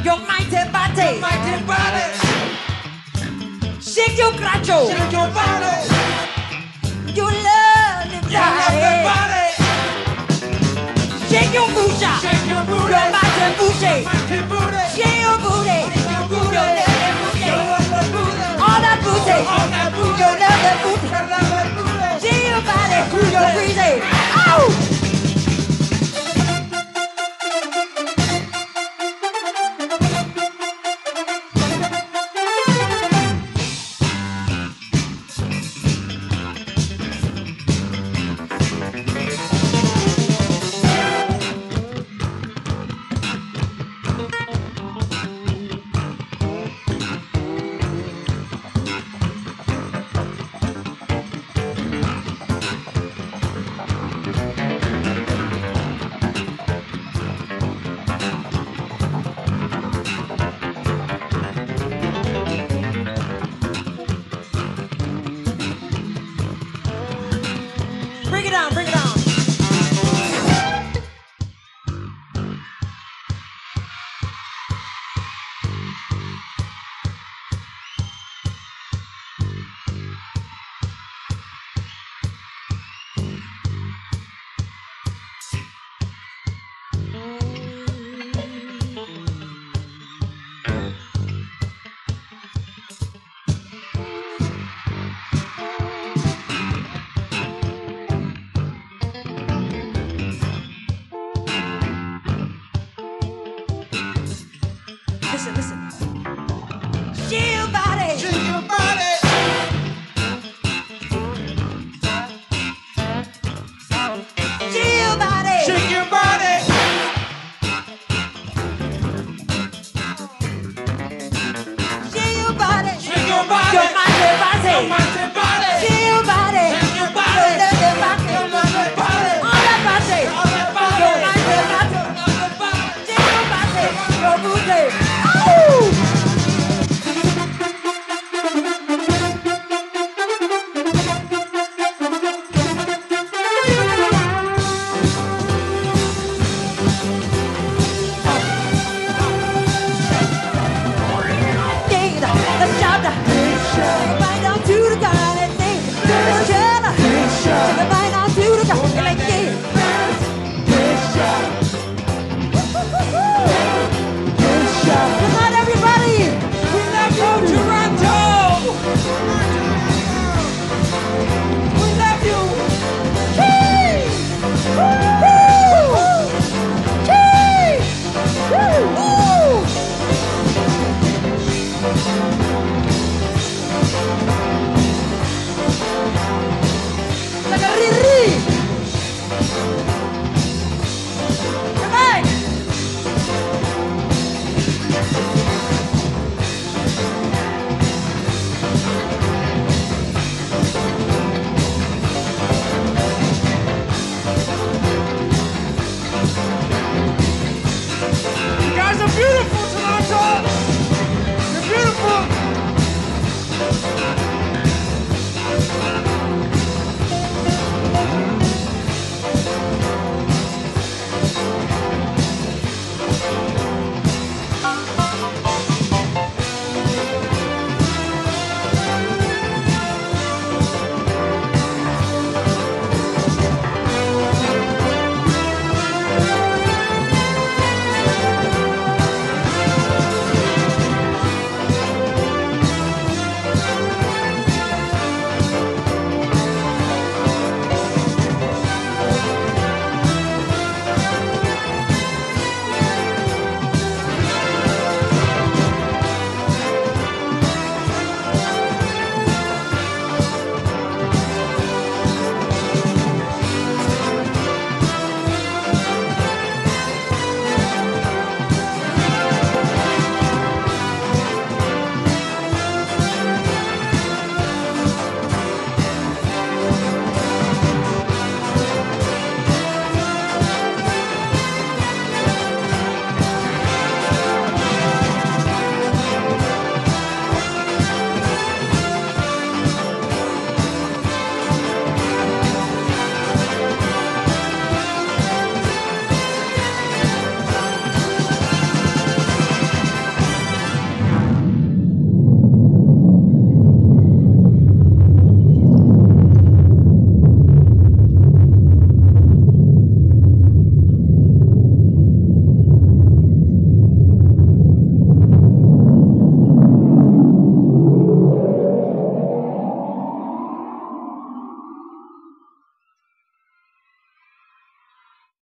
your mighty body. Mighty body. Shake your cracho. Shake your body. You love the body. Shake your booty. Shake your booty. Your mighty booty. Mighty booty. Shake your booty. Your booty. Your lovely booty. Your lovely booty. All that booty. All that booty. Your lovely booty. Your lovely booty. Shake your body. Your free